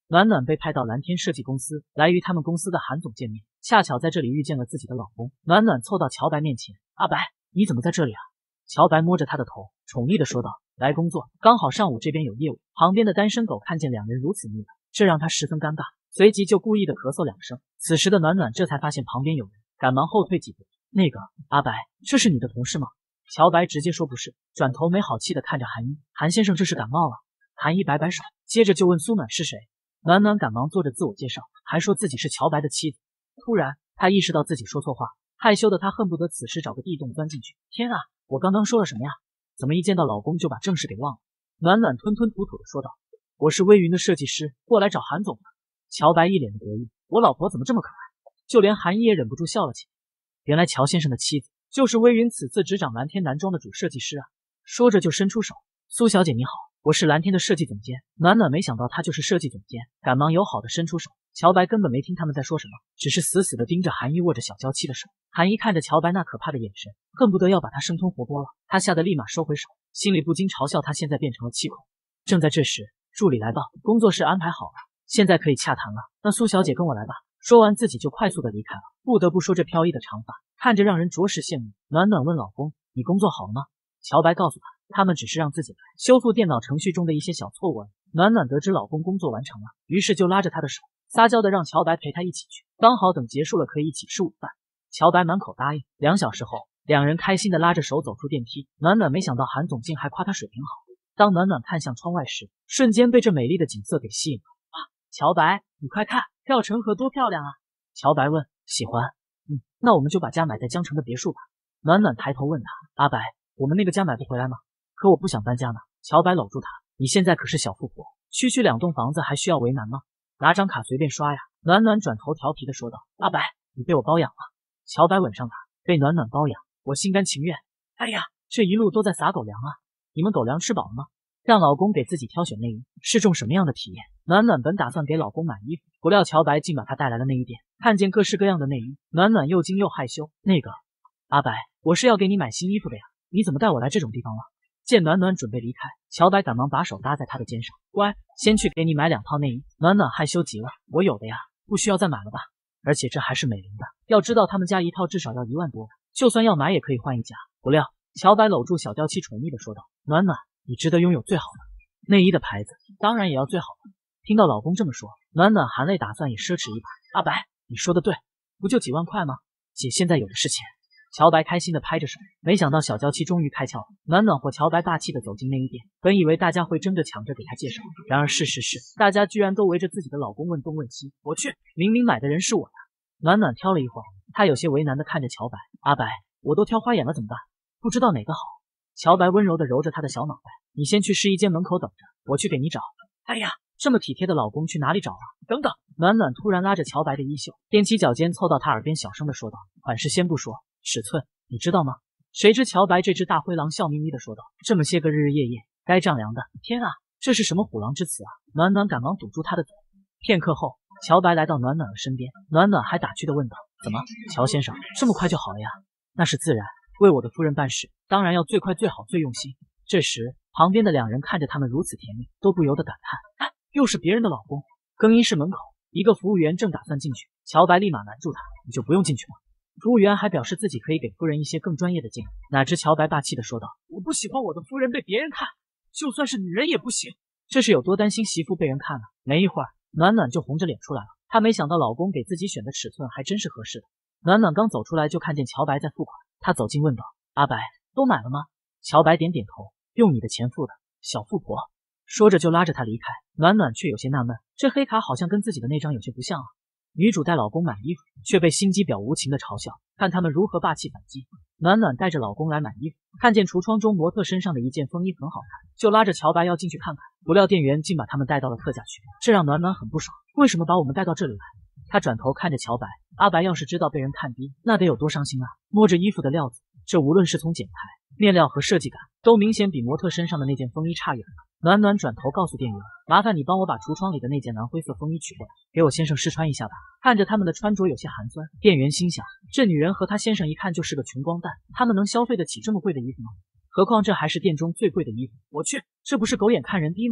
暖暖被派到蓝天设计公司，来与他们公司的韩总见面，恰巧在这里遇见了自己的老公。暖暖凑到乔白面前，阿白，你怎么在这里啊？乔白摸着他的头，宠溺地说道，来工作，刚好上午这边有业务。旁边的单身狗看见两人如此腻歪，这让他十分尴尬，随即就故意的咳嗽两声。此时的暖暖这才发现旁边有人，赶忙后退几步，那个阿白，这是你的同事吗？乔白直接说不是，转头没好气的看着韩一，韩先生这是感冒了。韩一摆摆手，接着就问苏暖是谁。暖暖赶忙做着自我介绍，还说自己是乔白的妻子。突然他意识到自己说错话，害羞的他恨不得此时找个地洞钻进去。天啊，我刚刚说了什么呀？怎么一见到老公就把正事给忘了？暖暖吞吞吐吐的说道，我是微云的设计师，过来找韩总的。乔白一脸的得意，我老婆怎么这么可爱？就连韩一也忍不住笑了起来。原来乔先生的妻子就是微云此次执掌蓝天男装的主设计师啊。说着就伸出手，苏小姐你好，我是蓝天的设计总监。暖暖没想到他就是设计总监，赶忙友好的伸出手。乔白根本没听他们在说什么，只是死死的盯着韩一握着小娇妻的手。韩一看着乔白那可怕的眼神，恨不得要把他生吞活剥了。他吓得立马收回手，心里不禁嘲笑他现在变成了气孔。正在这时，助理来报，工作室安排好了，现在可以洽谈了。那苏小姐跟我来吧。说完自己就快速的离开了。不得不说这飘逸的长发看着让人着实羡慕。暖暖问老公，你工作好了吗？乔白告诉他，他们只是让自己来修复电脑程序中的一些小错误而已。暖暖得知老公工作完成了，于是就拉着他的手，撒娇的让乔白陪他一起去，刚好等结束了可以一起吃午饭。乔白满口答应。两小时后，两人开心的拉着手走出电梯。暖暖没想到韩总竟还夸他水平好。当暖暖看向窗外时，瞬间被这美丽的景色给吸引了。啊，乔白，你快看，跳城河多漂亮啊！乔白问。喜欢。嗯，那我们就把家买在江城的别墅吧。暖暖抬头问他，阿白，我们那个家买不回来吗？可我不想搬家呢。乔白搂住他，你现在可是小富婆，区区两栋房子还需要为难吗？拿张卡随便刷呀。暖暖转头调皮的说道，阿白，你被我包养了。乔白吻上他，被暖暖包养，我心甘情愿。哎呀，这一路都在撒狗粮啊，你们狗粮吃饱了吗？让老公给自己挑选内衣是种什么样的体验？暖暖本打算给老公买衣服，不料乔白竟把他带来了内衣店。看见各式各样的内衣，暖暖又惊又害羞。那个阿白，我是要给你买新衣服的呀，你怎么带我来这种地方了？见暖暖准备离开，乔白赶忙把手搭在他的肩上，乖，先去给你买两套内衣。暖暖害羞极了，我有的呀，不需要再买了吧？而且这还是美菱的，要知道他们家一套至少要一万多的，就算要买也可以换一家。不料乔白搂住小娇妻宠溺的说道，暖暖，你值得拥有最好的内衣的牌子，当然也要最好的。听到老公这么说，暖暖含泪打算也奢侈一把。阿白，你说的对，不就几万块吗？姐现在有的是钱。乔白开心的拍着手，没想到小娇妻终于开窍了。暖暖或乔白霸气的走进内衣店，本以为大家会争着抢着给他介绍，然而事实是，大家居然都围着自己的老公问东问西。我去，明明买的人是我的。暖暖挑了一会儿，她有些为难的看着乔白，阿白，我都挑花眼了怎么办？不知道哪个好。乔白温柔的揉着他的小脑袋，你先去试衣间门口等着，我去给你找。哎呀，这么体贴的老公去哪里找啊？等等！暖暖突然拉着乔白的衣袖，踮起脚尖凑到他耳边小声的说道，款式先不说，尺寸你知道吗？谁知乔白这只大灰狼笑眯眯的说道，这么些个日日夜夜该丈量的。天啊，这是什么虎狼之词啊！暖暖赶忙堵住他的嘴。片刻后，乔白来到暖暖的身边，暖暖还打趣的问道，怎么，乔先生这么快就好了呀？那是自然，为我的夫人办事当然要最快最好最用心。这时旁边的两人看着他们如此甜蜜，都不由得感叹，哎，又是别人的老公。更衣室门口，一个服务员正打算进去，乔白立马拦住他，你就不用进去了。服务员还表示自己可以给夫人一些更专业的建议，哪知乔白霸气的说道，我不喜欢我的夫人被别人看，就算是女人也不行。这是有多担心媳妇被人看了？没一会儿，暖暖就红着脸出来了。她没想到老公给自己选的尺寸还真是合适的。暖暖刚走出来就看见乔白在付款，她走近问道，阿白，都买了吗？乔白点点头，用你的钱付的，小富婆。说着就拉着他离开。暖暖却有些纳闷，这黑卡好像跟自己的那张有些不像啊。女主带老公买衣服，却被心机婊无情的嘲笑，看他们如何霸气反击。暖暖带着老公来买衣服，看见橱窗中模特身上的一件风衣很好看，就拉着乔白要进去看看，不料店员竟把他们带到了特价区，这让暖暖很不爽，为什么把我们带到这里来？他转头看着乔白，阿白要是知道被人看低，那得有多伤心啊！摸着衣服的料子，这无论是从剪裁、面料和设计感，都明显比模特身上的那件风衣差远了。暖暖转头告诉店员，麻烦你帮我把橱窗里的那件蓝灰色风衣取过来，给我先生试穿一下吧。看着他们的穿着有些寒酸，店员心想，这女人和她先生一看就是个穷光蛋，他们能消费得起这么贵的衣服吗？何况这还是店中最贵的衣服，我去，这不是狗眼看人低吗？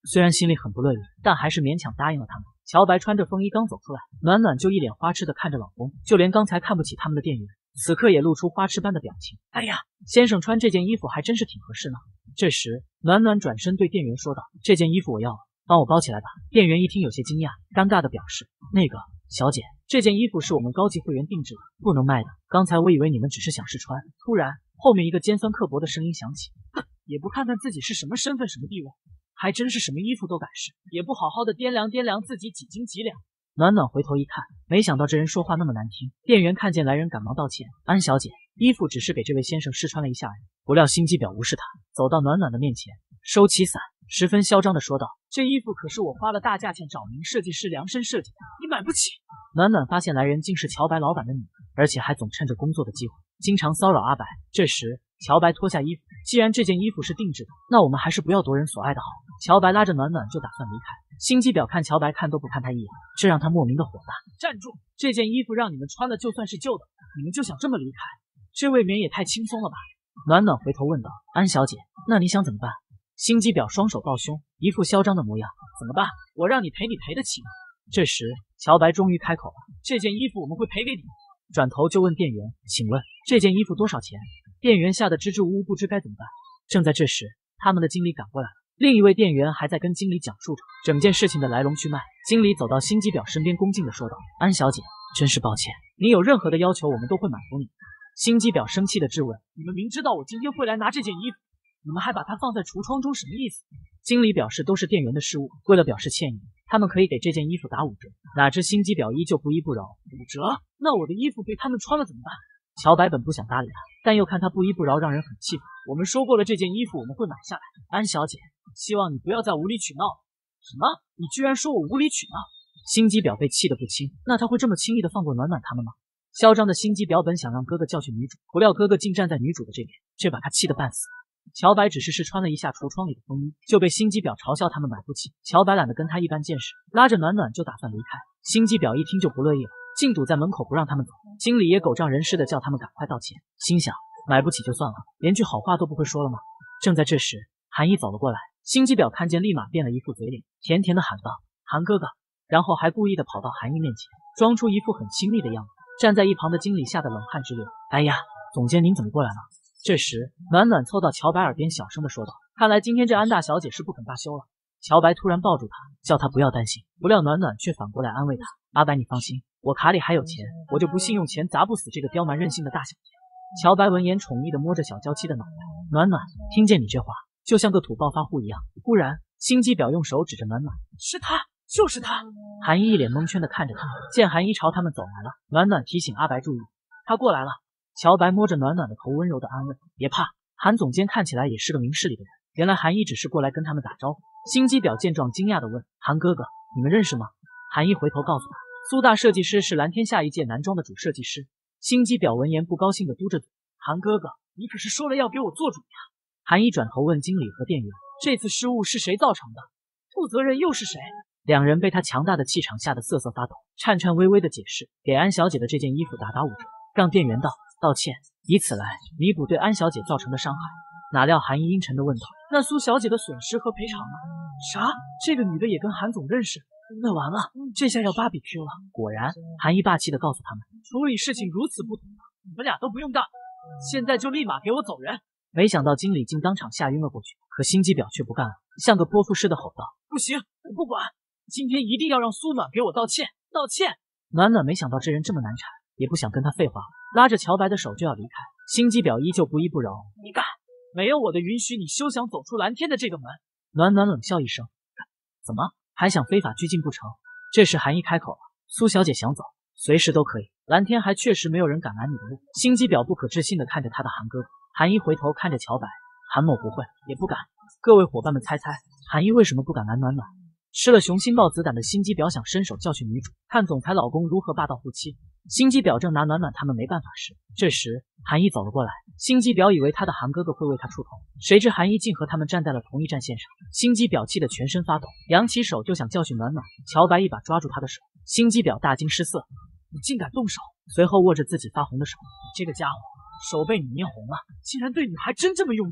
虽然心里很不乐意，但还是勉强答应了他们。乔白穿着风衣刚走出来，暖暖就一脸花痴的看着老公，就连刚才看不起他们的店员，此刻也露出花痴般的表情。哎呀，先生穿这件衣服还真是挺合适呢。这时，暖暖转身对店员说道：“这件衣服我要了，帮我包起来吧。”店员一听有些惊讶，尴尬的表示：“那个小姐，这件衣服是我们高级会员定制的，不能卖的。刚才我以为你们只是想试穿。”突然，后面一个尖酸刻薄的声音响起：“哼，也不看看自己是什么身份、什么地位。”还真是什么衣服都敢试，也不好好的掂量掂量自己几斤几两。暖暖回头一看，没想到这人说话那么难听。店员看见来人，赶忙道歉：“安小姐，衣服只是给这位先生试穿了一下而已。”不料心机婊无视他，走到暖暖的面前，收起伞，十分嚣张的说道：“这衣服可是我花了大价钱找名设计师量身设计的，你买不起。”暖暖发现来人竟是乔白老板的女儿，而且还总趁着工作的机会，经常骚扰阿白。这时，乔白脱下衣服，既然这件衣服是定制的，那我们还是不要夺人所爱的好。乔白拉着暖暖就打算离开，心机婊看乔白看都不看他一眼，这让他莫名的火大。站住！这件衣服让你们穿了，就算是旧的，你们就想这么离开？这未免也太轻松了吧？暖暖回头问道：“安小姐，那你想怎么办？”心机婊双手抱胸，一副嚣张的模样。怎么办？我让你赔，你赔得起吗？这时，乔白终于开口了：“这件衣服我们会赔给你。”转头就问店员：“请问这件衣服多少钱？”店员吓得支支吾吾，不知该怎么办。正在这时，他们的经理赶过来了，另一位店员还在跟经理讲述着整件事情的来龙去脉。经理走到心机婊身边，恭敬地说道：“安小姐，真是抱歉，你有任何的要求，我们都会满足你。”心机婊生气地质问：“你们明知道我今天会来拿这件衣服，你们还把它放在橱窗中，什么意思？”经理表示都是店员的失误，为了表示歉意，他们可以给这件衣服打五折。哪知心机婊依旧不依不饶：“五折？那我的衣服被他们穿了怎么办？”乔白本不想搭理他，但又看他不依不饶，让人很气愤。我们说过了，这件衣服我们会买下来。安小姐，希望你不要再无理取闹了。什么？你居然说我无理取闹？心机婊被气得不轻，那他会这么轻易的放过暖暖他们吗？嚣张的心机婊本想让哥哥教训女主，不料哥哥竟站在女主的这边，却把他气得半死。乔白只是试穿了一下橱窗里的风衣，就被心机婊嘲笑他们买不起。乔白懒得跟他一般见识，拉着暖暖就打算离开。心机婊一听就不乐意了，竟堵在门口不让他们走。经理也狗仗人势的叫他们赶快道歉，心想买不起就算了，连句好话都不会说了吗？正在这时，韩一走了过来，心机婊看见立马变了一副嘴脸，甜甜的喊道：“韩哥哥！”然后还故意的跑到韩一面前，装出一副很亲密的样子。站在一旁的经理吓得冷汗直流。哎呀，总监您怎么过来了？这时，暖暖凑到乔白耳边小声的说道：“看来今天这安大小姐是不肯罢休了。”乔白突然抱住她，叫她不要担心，不料暖暖却反过来安慰她：“阿白，你放心，我卡里还有钱，我就不信用钱砸不死这个刁蛮任性的大小姐。”乔白闻言宠溺的摸着小娇妻的脑袋，暖暖听见你这话，就像个土暴发户一样。忽然，心机婊用手指着暖暖：“是他，就是他！”韩一一脸蒙圈的看着他，见韩一朝他们走来了，暖暖提醒阿白注意，他过来了。乔白摸着暖暖的头，温柔的安慰：“别怕，韩总监看起来也是个明事理的人。”原来韩一只是过来跟他们打招呼。心机婊见状惊讶的问：“韩哥哥，你们认识吗？”韩一回头告诉他，苏大设计师是蓝天下一届男装的主设计师。心机婊闻言不高兴的嘟着嘴：“韩哥哥，你可是说了要给我做主呀！”韩一转头问经理和店员：“这次失误是谁造成的？负责人又是谁？”两人被他强大的气场吓得瑟瑟发抖，颤颤巍巍的解释：“给安小姐的这件衣服打打五折，让店员道道歉，以此来弥补对安小姐造成的伤害。”哪料韩一阴沉的问道：“那苏小姐的损失和赔偿呢？”啥？这个女的也跟韩总认识？那完了，这下要芭比 Q 了。果然，韩一霸气的告诉他们，处理事情如此不妥，你们俩都不用干，现在就立马给我走人。没想到经理竟当场吓晕了过去，可心机婊却不干了，像个泼妇似的吼道：“不行，我不管，今天一定要让苏暖给我道歉，道歉！”暖暖没想到这人这么难缠，也不想跟他废话，拉着乔白的手就要离开。心机婊依旧不依不饶：“你敢！没有我的允许，你休想走出蓝天的这个门！”暖暖冷笑一声：“怎么还想非法拘禁不成？”这时韩一开口了：“苏小姐想走，随时都可以。蓝天还确实没有人敢拦你的路。”心机婊不可置信的看着他的韩哥哥。韩一回头看着乔白，韩某不会，也不敢。各位伙伴们猜猜，韩一为什么不敢拦暖暖？吃了雄心豹子胆的心机婊想伸手教训女主，看总裁老公如何霸道护妻。心机婊正拿暖暖他们没办法时，这时韩一走了过来。心机婊以为他的韩哥哥会为他出头，谁知韩一竟和他们站在了同一战线上。心机婊气得全身发抖，扬起手就想教训暖暖。乔白一把抓住他的手，心机婊大惊失色：“你竟敢动手！”随后握着自己发红的手：“你这个家伙，手被你捏红了，竟然对女孩真这么用劲！”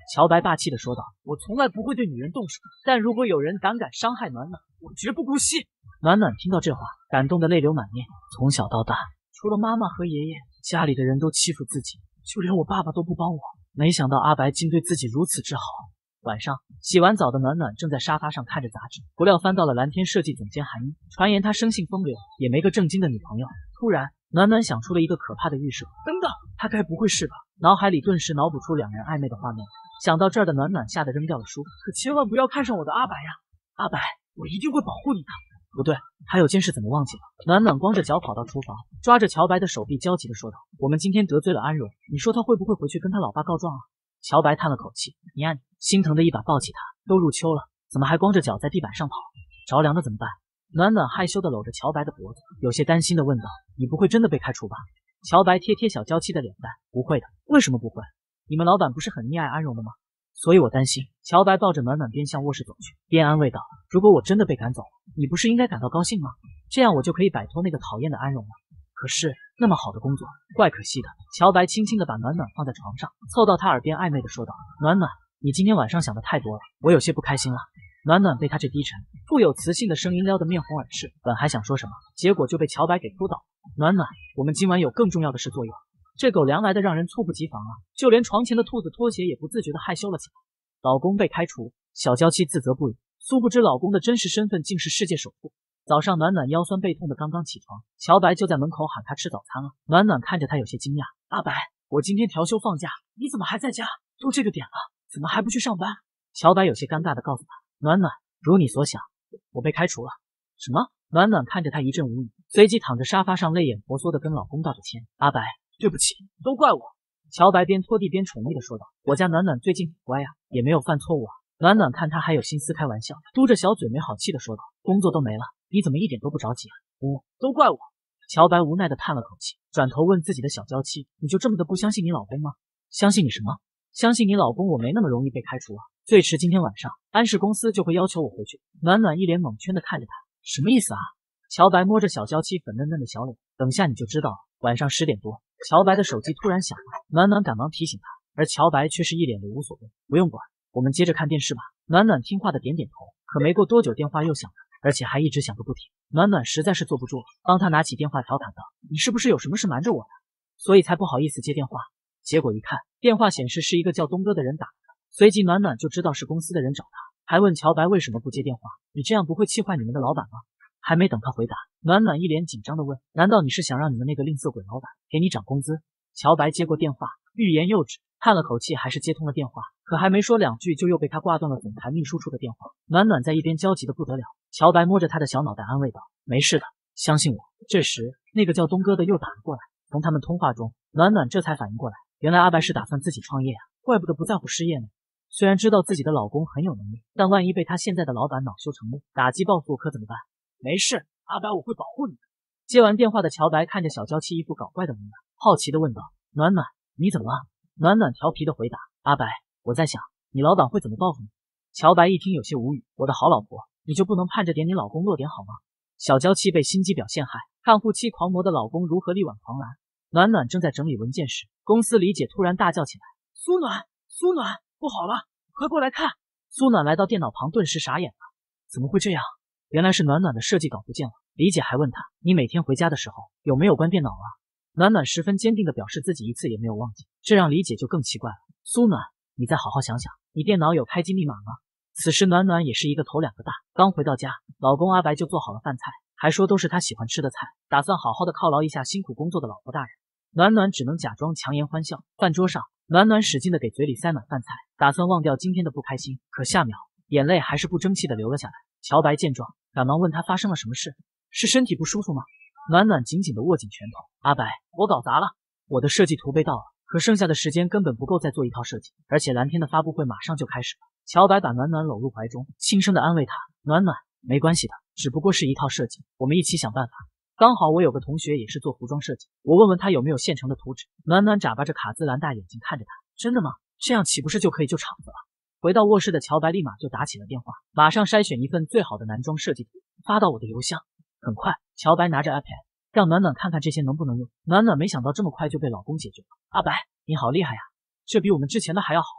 乔白霸气地说道：“我从来不会对女人动手，但如果有人胆敢伤害暖暖，我绝不姑息。”暖暖听到这话，感动得泪流满面。从小到大，除了妈妈和爷爷，家里的人都欺负自己，就连我爸爸都不帮我。没想到阿白竟对自己如此之好。晚上洗完澡的暖暖正在沙发上看着杂志，不料翻到了蓝天设计总监韩一，传言他生性风流，也没个正经的女朋友。突然，暖暖想出了一个可怕的预设。等等，他该不会是吧？脑海里顿时脑补出两人暧昧的画面。想到这儿的暖暖吓得扔掉了书，可千万不要看上我的阿白呀！阿白，我一定会保护你的。不对，还有件事怎么忘记了？暖暖光着脚跑到厨房，抓着乔白的手臂焦急地说道：“我们今天得罪了安荣，你说他会不会回去跟他老爸告状啊？”乔白叹了口气：“你啊你，心疼的一把抱起他，都入秋了，怎么还光着脚在地板上跑？着凉的怎么办？”暖暖害羞地搂着乔白的脖子，有些担心地问道：“你不会真的被开除吧？”乔白贴贴小娇妻的脸蛋：“不会的，为什么不会？你们老板不是很溺爱安荣的吗？所以我担心。”乔白抱着暖暖边向卧室走去，边安慰道：“如果我真的被赶走，你不是应该感到高兴吗？这样我就可以摆脱那个讨厌的安荣了。可是那么好的工作，怪可惜的。”乔白轻轻地把暖暖放在床上，凑到她耳边暧昧地说道：“暖暖，你今天晚上想的太多了，我有些不开心了。”暖暖被他这低沉富有磁性的声音撩得面红耳赤，本还想说什么，结果就被乔白给扑倒。暖暖，我们今晚有更重要的事做哟。这狗粮来的让人猝不及防啊，就连床前的兔子拖鞋也不自觉地害羞了起来。老公被开除，小娇妻自责不已，殊不知老公的真实身份竟是世界首富。早上暖暖腰酸背痛的刚刚起床，乔白就在门口喊她吃早餐了。暖暖看着他有些惊讶：“阿白，我今天调休放假，你怎么还在家？都这个点了，怎么还不去上班？”乔白有些尴尬地告诉他：“暖暖，如你所想，我被开除了。”什么？暖暖看着他一阵无语，随即躺着沙发上泪眼婆娑地跟老公道着歉：“阿白，对不起，都怪我。”乔白边拖地边宠溺地说道：“我家暖暖最近挺乖呀，也没有犯错误啊。”暖暖看他还有心思开玩笑，嘟着小嘴没好气地说道：“工作都没了，你怎么一点都不着急啊？”“呜，都怪我。”乔白无奈地叹了口气，转头问自己的小娇妻：“你就这么的不相信你老公吗？”“相信你什么？相信你老公我没那么容易被开除啊，最迟今天晚上安氏公司就会要求我回去。”暖暖一脸懵圈地看着他：“什么意思啊？”乔白摸着小娇妻粉嫩嫩的小脸：“等下你就知道了。”晚上十点多，乔白的手机突然响了，暖暖赶忙提醒他，而乔白却是一脸的无所谓：“不用管，我们接着看电视吧。”暖暖听话的点点头，可没过多久电话又响了，而且还一直响个不停。暖暖实在是坐不住了，帮他拿起电话调侃道：“你是不是有什么事瞒着我的，所以才不好意思接电话？”结果一看，电话显示是一个叫东哥的人打的，随即暖暖就知道是公司的人找他，还问乔白为什么不接电话，你这样不会气坏你们的老板吗？还没等他回答，暖暖一脸紧张地问：“难道你是想让你们那个吝啬鬼老板给你涨工资？”乔白接过电话，欲言又止，叹了口气，还是接通了电话。可还没说两句，就又被他挂断了总裁秘书处的电话。暖暖在一边焦急得不得了。乔白摸着他的小脑袋安慰道：“没事的，相信我。”这时，那个叫东哥的又打了过来。从他们通话中，暖暖这才反应过来，原来阿白是打算自己创业啊，怪不得不在乎失业呢。虽然知道自己的老公很有能力，但万一被他现在的老板恼羞成怒，打击报复可怎么办？没事，阿白我会保护你的。接完电话的乔白看着小娇妻一副搞怪的模样，好奇地问道：“暖暖，你怎么了？”暖暖调皮地回答：“阿白，我在想你老板会怎么报复你。”乔白一听有些无语：“我的好老婆，你就不能盼着点你老公落点好吗？”小娇妻被心机婊陷害，看护妻狂魔的老公如何力挽狂澜。暖暖正在整理文件时，公司李姐突然大叫起来：“苏暖，苏暖，不好了，快过来看！”苏暖来到电脑旁，顿时傻眼了，怎么会这样？原来是暖暖的设计稿不见了。李姐还问他：“你每天回家的时候有没有关电脑啊？”暖暖十分坚定地表示自己一次也没有忘记，这让李姐就更奇怪了。苏暖，你再好好想想，你电脑有开机密码吗？此时暖暖也是一个头两个大，刚回到家，老公阿白就做好了饭菜，还说都是他喜欢吃的菜，打算好好的犒劳一下辛苦工作的老婆大人。暖暖只能假装强颜欢笑。饭桌上，暖暖使劲地给嘴里塞满饭菜，打算忘掉今天的不开心，可下秒眼泪还是不争气地流了下来。乔白见状，赶忙问他发生了什么事，是身体不舒服吗？暖暖紧紧地握紧拳头：“阿白，我搞砸了，我的设计图被盗了，可剩下的时间根本不够再做一套设计，而且蓝天的发布会马上就开始了。”乔白把暖暖搂入怀中，轻声地安慰她：“暖暖，没关系的，只不过是一套设计，我们一起想办法。刚好我有个同学也是做服装设计，我问问他有没有现成的图纸。”暖暖眨巴着卡姿兰大眼睛看着他：“真的吗？这样岂不是就可以救场子了？”回到卧室的乔白立马就打起了电话，马上筛选一份最好的男装设计图发到我的邮箱。很快，乔白拿着 iPad 让暖暖看看这些能不能用。暖暖没想到这么快就被老公解决了。“阿白，你好厉害呀，这比我们之前的还要好。”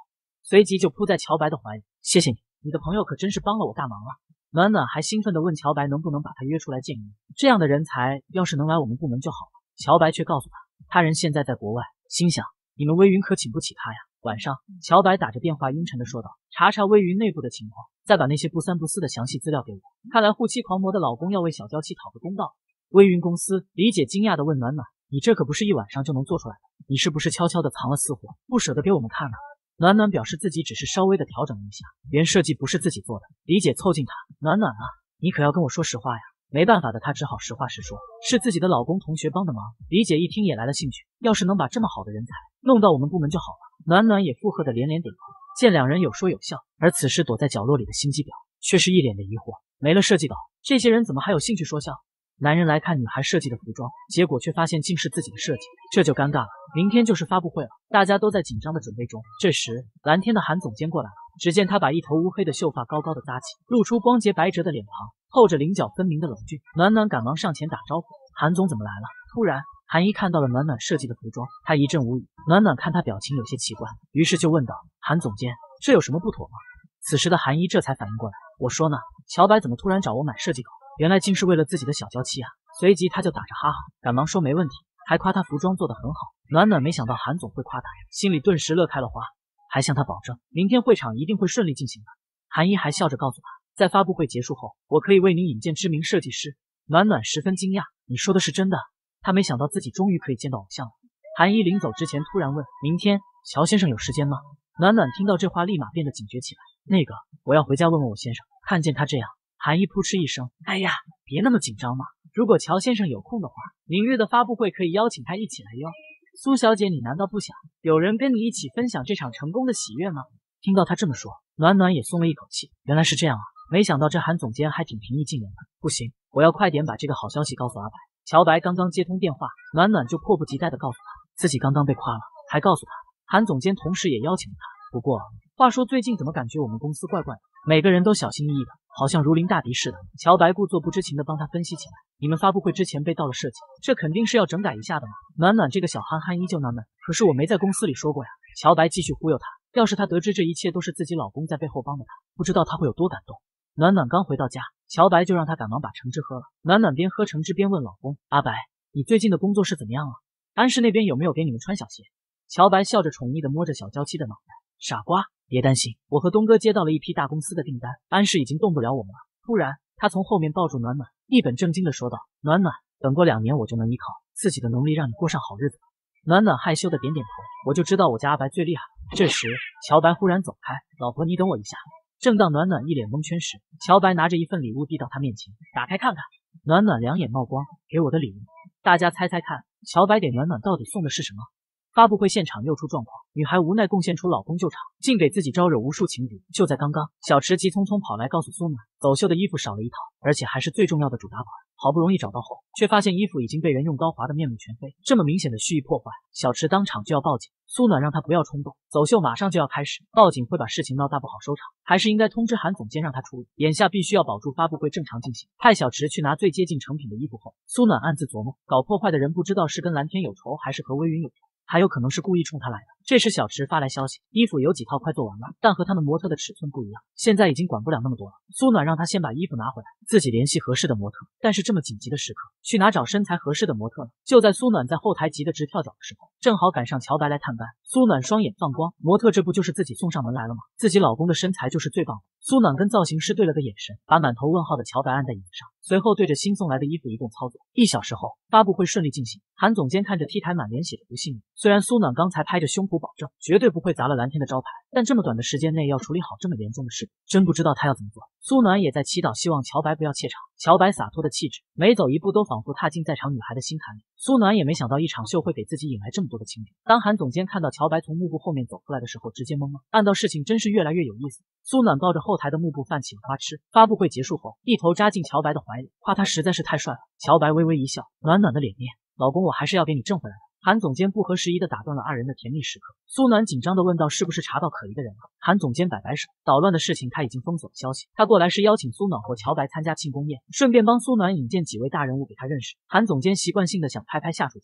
随即就扑在乔白的怀里。谢谢你，你的朋友可真是帮了我大忙啊。暖暖还兴奋地问乔白能不能把他约出来见面，这样的人才要是能来我们部门就好了。乔白却告诉他，他人现在在国外，心想你们微云可请不起他呀。晚上，乔白打着电话阴沉地说道，查查微云内部的情况，再把那些不三不四的详细资料给我。看来护妻狂魔的老公要为小娇妻讨个公道。微云公司，李姐惊讶地问暖暖，你这可不是一晚上就能做出来的，你是不是悄悄地藏了私货，不舍得给我们看呢？暖暖表示自己只是稍微的调整了一下，原设计不是自己做的。李姐凑近他，暖暖啊，你可要跟我说实话呀。没办法的，她只好实话实说，是自己的老公同学帮的忙。李姐一听也来了兴趣，要是能把这么好的人才弄到我们部门就好了。暖暖也附和的连连点头。见两人有说有笑，而此时躲在角落里的心机婊却是一脸的疑惑，没了设计稿，这些人怎么还有兴趣说笑？男人来看女孩设计的服装，结果却发现竟是自己的设计，这就尴尬了。明天就是发布会了，大家都在紧张的准备中。这时，蓝天的韩总监过来了，只见他把一头乌黑的秀发高高的扎起，露出光洁白泽的脸庞，透着棱角分明的冷峻。暖暖赶忙上前打招呼：“韩总怎么来了？”突然，韩一看到了暖暖设计的服装，他一阵无语。暖暖看他表情有些奇怪，于是就问道：“韩总监，这有什么不妥吗？”此时的韩一这才反应过来，我说呢，乔白怎么突然找我买设计稿？原来竟是为了自己的小娇妻啊！随即他就打着哈哈，赶忙说没问题，还夸他服装做得很好。暖暖没想到韩总会夸他，心里顿时乐开了花，还向他保证明天会场一定会顺利进行的。韩一还笑着告诉他，在发布会结束后，我可以为您引荐知名设计师。暖暖十分惊讶，你说的是真的？他没想到自己终于可以见到偶像了。韩一临走之前突然问，明天乔先生有时间吗？暖暖听到这话立马变得警觉起来，那个我要回家问问我先生。看见他这样，韩一扑哧一声，哎呀，别那么紧张嘛，如果乔先生有空的话，明日的发布会可以邀请他一起来哟。苏小姐，你难道不想有人跟你一起分享这场成功的喜悦吗？听到他这么说，暖暖也松了一口气，原来是这样啊，没想到这韩总监还挺平易近人的。不行，我要快点把这个好消息告诉阿白。乔白刚刚接通电话，暖暖就迫不及待地告诉他自己刚刚被夸了，还告诉他韩总监同时也邀请了他。不过话说最近怎么感觉我们公司怪怪的，每个人都小心翼翼的，好像如临大敌似的。乔白故作不知情的帮他分析起来，你们发布会之前被盗了设计，这肯定是要整改一下的嘛。暖暖这个小憨憨依旧纳闷，可是我没在公司里说过呀。乔白继续忽悠他，要是他得知这一切都是自己老公在背后帮的他，不知道他会有多感动。暖暖刚回到家，乔白就让他赶忙把橙汁喝了。暖暖边喝橙汁边问老公，阿白，你最近的工作是怎么样了？安氏那边有没有给你们穿小鞋？乔白笑着宠溺地摸着小娇妻的脑袋，傻瓜，别担心，我和东哥接到了一批大公司的订单，安氏已经动不了我们了。突然他从后面抱住暖暖，一本正经地说道，暖暖，等过两年我就能依靠自己的能力让你过上好日子了。暖暖害羞的点点头，我就知道我家阿白最厉害。这时乔白忽然走开，老婆你等我一下。正当暖暖一脸蒙圈时，乔白拿着一份礼物递到他面前，打开看看。暖暖两眼冒光，给我的礼物，大家猜猜看，乔白给暖暖到底送的是什么？发布会现场又出状况，女孩无奈贡献出老公救场，竟给自己招惹无数情敌。就在刚刚，小池急匆匆跑来告诉苏暖，走秀的衣服少了一套，而且还是最重要的主打款。好不容易找到后，却发现衣服已经被人用刀划得面目全非，这么明显的蓄意破坏，小池当场就要报警。苏暖让他不要冲动，走秀马上就要开始，报警会把事情闹大不好收场，还是应该通知韩总监让他处理。眼下必须要保住发布会正常进行。派小池去拿最接近成品的衣服后，苏暖暗自琢磨，搞破坏的人不知道是跟蓝天有仇还是和微云有仇，还有可能是故意冲他来的。这时小池发来消息，衣服有几套快做完了，但和他们模特的尺寸不一样，现在已经管不了那么多了。苏暖让他先把衣服拿回来，自己联系合适的模特。但是这么紧急的时刻，去哪找身材合适的模特呢？就在苏暖在后台急得直跳脚的时候，正好赶上乔白来探班。苏暖双眼放光，模特这不就是自己送上门来了吗？自己老公的身材就是最棒的。苏暖跟造型师对了个眼神，把满头问号的乔白按在椅子上，随后对着新送来的衣服移动操作。一小时后，发布会顺利进行。韩总监看着 T 台满脸写的不信任，虽然苏暖刚才拍着胸脯保证绝对不会砸了蓝天的招牌，但这么短的时间内要处理好这么严重的事，真不知道他要怎么做。苏暖也在祈祷，希望乔白不要怯场。乔白洒脱的气质，每走一步都仿佛踏进在场女孩的心坎里。苏暖也没想到一场秀会给自己引来这么多的情敌。当韩总监看到乔白从幕布后面走出来的时候，直接懵了。暗道事情真是越来越有意思。苏暖抱着后台的幕布泛起了花痴。发布会结束后，一头扎进乔白的怀里，夸他实在是太帅了。乔白微微一笑，暖暖的脸面，老公，我还是要给你挣回来的。韩总监不合时宜地打断了二人的甜蜜时刻。苏暖紧张地问道，是不是查到可疑的人了？韩总监摆摆手，捣乱的事情他已经封锁了消息，他过来是邀请苏暖和乔白参加庆功宴，顺便帮苏暖引荐几位大人物给他认识。韩总监习惯性地想拍拍下属肩膀，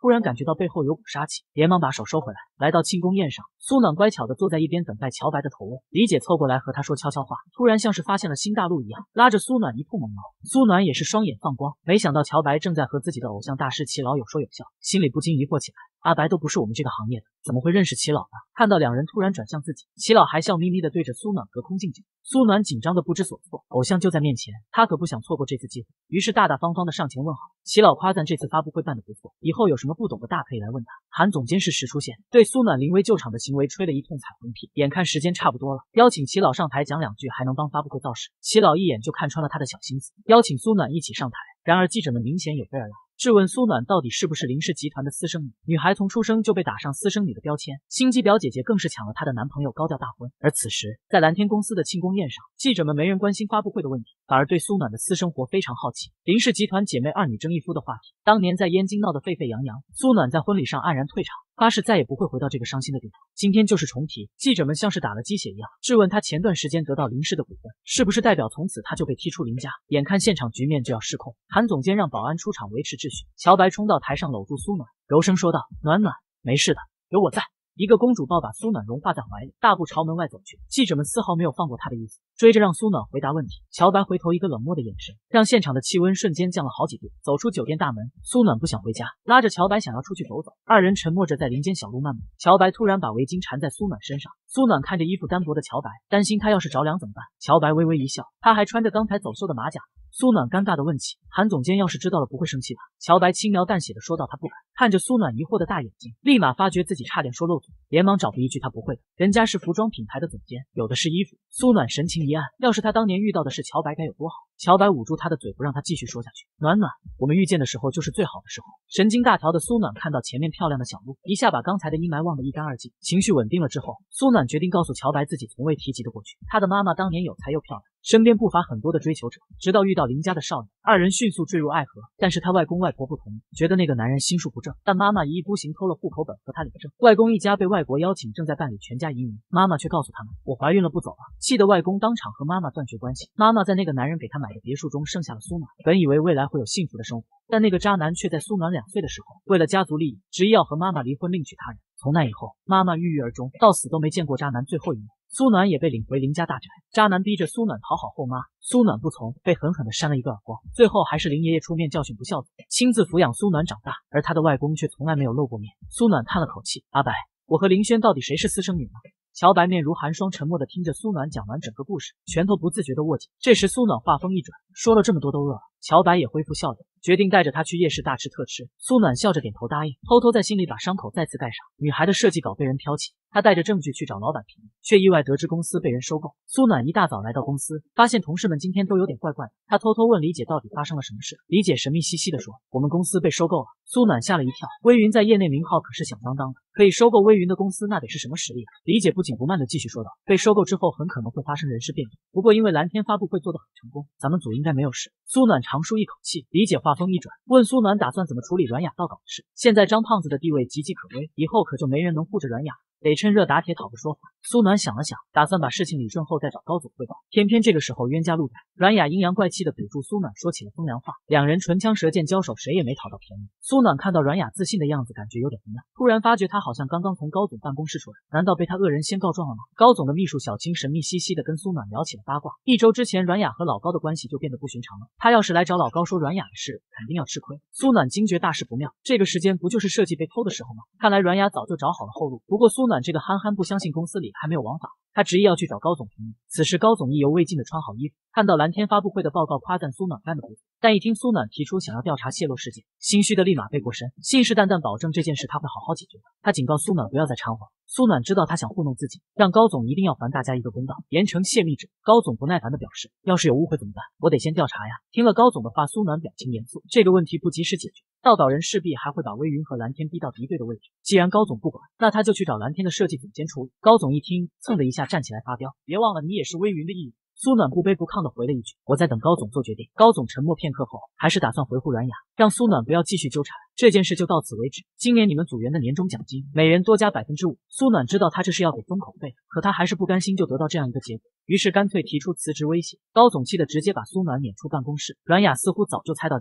突然感觉到背后有股杀气，连忙把手收回来。来到庆功宴上，苏暖乖巧地坐在一边等待乔白的投喂。李姐凑过来和她说悄悄话，突然像是发现了新大陆一样，拉着苏暖一通猛挠。苏暖也是双眼放光，没想到乔白正在和自己的偶像大师齐老有说有笑，心里不禁疑惑起来。阿白都不是我们这个行业的，怎么会认识齐老呢？看到两人突然转向自己，齐老还笑眯眯地对着苏暖隔空敬酒。苏暖紧张的不知所措，偶像就在面前，他可不想错过这次机会，于是大大方方的上前问好。齐老夸赞这次发布会办得不错，以后有什么不懂的大可以来问他。韩总监适时出现，对苏暖临危救场的行为吹了一通彩虹屁。眼看时间差不多了，邀请齐老上台讲两句，还能帮发布会造势。齐老一眼就看穿了他的小心思，邀请苏暖一起上台。然而记者们明显有备而来，质问苏暖到底是不是林氏集团的私生女。女孩从出生就被打上私生女的标签，心机婊姐姐更是抢了她的男朋友高调大婚。而此时在蓝天公司的庆功宴上，记者们没人关心发布会的问题，反而对苏暖的私生活非常好奇。林氏集团姐妹二女争一夫的话题，当年在燕京闹得沸沸扬扬，苏暖在婚礼上黯然退场，发誓再也不会回到这个伤心的地方。今天就是重提，记者们像是打了鸡血一样质问他前段时间得到林氏的股份，是不是代表从此他就被踢出林家？眼看现场局面就要失控，韩总监让保安出场维持秩序。乔白冲到台上搂住苏暖，柔声说道：“暖暖，没事的，有我在。”一个公主抱把苏暖融化在怀里，大步朝门外走去。记者们丝毫没有放过他的意思，追着让苏暖回答问题。乔白回头一个冷漠的眼神，让现场的气温瞬间降了好几度。走出酒店大门，苏暖不想回家，拉着乔白想要出去走走。二人沉默着在林间小路漫步。乔白突然把围巾缠在苏暖身上，苏暖看着衣服单薄的乔白，担心他要是着凉怎么办？乔白微微一笑，他还穿着刚才走秀的马甲。苏暖尴尬地问起：“韩总监要是知道了不会生气吧？”乔白轻描淡写的说道：“他不敢。”看着苏暖疑惑的大眼睛，立马发觉自己差点说漏嘴，连忙找补一句：“他不会的，人家是服装品牌的总监，有的是衣服。”苏暖神情一暗，要是他当年遇到的是乔白该有多好。乔白捂住他的嘴，不让他继续说下去。暖暖，我们遇见的时候就是最好的时候。神经大条的苏暖看到前面漂亮的小路，一下把刚才的阴霾忘得一干二净。情绪稳定了之后，苏暖决定告诉乔白自己从未提及的过去。他的妈妈当年有才又漂亮，身边不乏很多的追求者，直到遇到林家的少女，二人迅速坠入爱河。但是他外公外婆不同意，觉得那个男人心术不正，但妈妈一意孤行，偷了户口本和他领证。外公一家被外国邀请，正在办理全家移民，妈妈却告诉他们我怀孕了不走了，气得外公当场和妈妈断绝关系。妈妈在那个男人给他买的别墅中剩下了苏暖，本以为未来会有幸福的生活，但那个渣男却在苏暖两岁的时候，为了家族利益，执意要和妈妈离婚另娶他人。从那以后，妈妈郁郁而终，到死都没见过渣男最后一面。苏暖也被领回林家大宅，渣男逼着苏暖讨好后妈，苏暖不从，被狠狠地扇了一个耳光。最后还是林爷爷出面教训不孝子，亲自抚养苏暖长大，而他的外公却从来没有露过面。苏暖叹了口气：“阿白，我和林轩到底谁是私生女呢？”乔白面如寒霜，沉默地听着苏暖讲完整个故事，拳头不自觉地握紧。这时苏暖话锋一转，说了这么多都饿了。乔白也恢复笑脸，决定带着他去夜市大吃特吃。苏暖笑着点头答应，偷偷在心里把伤口再次盖上。女孩的设计稿被人剽窃，她带着证据去找老板评，却意外得知公司被人收购。苏暖一大早来到公司，发现同事们今天都有点怪怪的。她偷偷问李姐到底发生了什么事，李姐神秘兮兮地说：“我们公司被收购了。”苏暖吓了一跳，微云在业内名号可是响当当的，可以收购微云的公司，那得是什么实力啊？李姐不紧不慢地继续说道：“被收购之后很可能会发生人事变动，不过因为蓝天发布会做得很成功，咱们组应该没有事。”苏暖长舒一口气，李姐话锋一转，问苏暖打算怎么处理阮雅到岗的事。现在张胖子的地位岌岌可危，以后可就没人能护着阮雅，得趁热打铁讨个说法。苏暖想了想，打算把事情理顺后再找高总汇报。偏偏这个时候冤家路窄，阮雅阴阳怪气的堵住苏暖，说起了风凉话，两人唇枪舌剑交手，谁也没讨到便宜。苏暖看到阮雅自信的样子，感觉有点不妙，突然发觉她好像刚刚从高总办公室出来，难道被他恶人先告状了吗？高总的秘书小青神秘兮兮的跟苏暖聊起了八卦。一周之前，阮雅和老高的关系就变得不寻常了，他要是来找老高说阮雅的事，肯定要吃亏。苏暖惊觉大事不妙，这个时间不就是设计被偷的时候吗？看来阮雅早就找好了后路。不过苏暖这个憨憨不相信公司里还没有王法，他执意要去找高总评议。此时高总意犹未尽的穿好衣服，看到蓝天发布会的报告，夸赞苏暖干得不错，但一听苏暖提出想要调查泄露事件，心虚的立马背过身，信誓旦旦保证这件事他会好好解决的。他警告苏暖不要再掺和。苏暖知道他想糊弄自己，让高总一定要还大家一个公道，严惩泄密者。高总不耐烦地表示，要是有误会怎么办？我得先调查呀。听了高总的话，苏暖表情严肃，这个问题不及时解决，盗岛人势必还会把微云和蓝天逼到敌对的位置。既然高总不管，那他就去找蓝天的设计总监处理。高总一听，蹭的一下站起来发飙，别忘了你也是微云的一员。苏暖不卑不亢地回了一句：“我在等高总做决定。”高总沉默片刻后，还是打算回复阮雅，让苏暖不要继续纠缠，这件事就到此为止。今年你们组员的年终奖金，每人多加百分之五。苏暖知道他这是要给封口费，可他还是不甘心就得到这样一个结果，于是干脆提出辞职威胁。高总气得直接把苏暖撵出办公室。阮雅似乎早就猜到结果，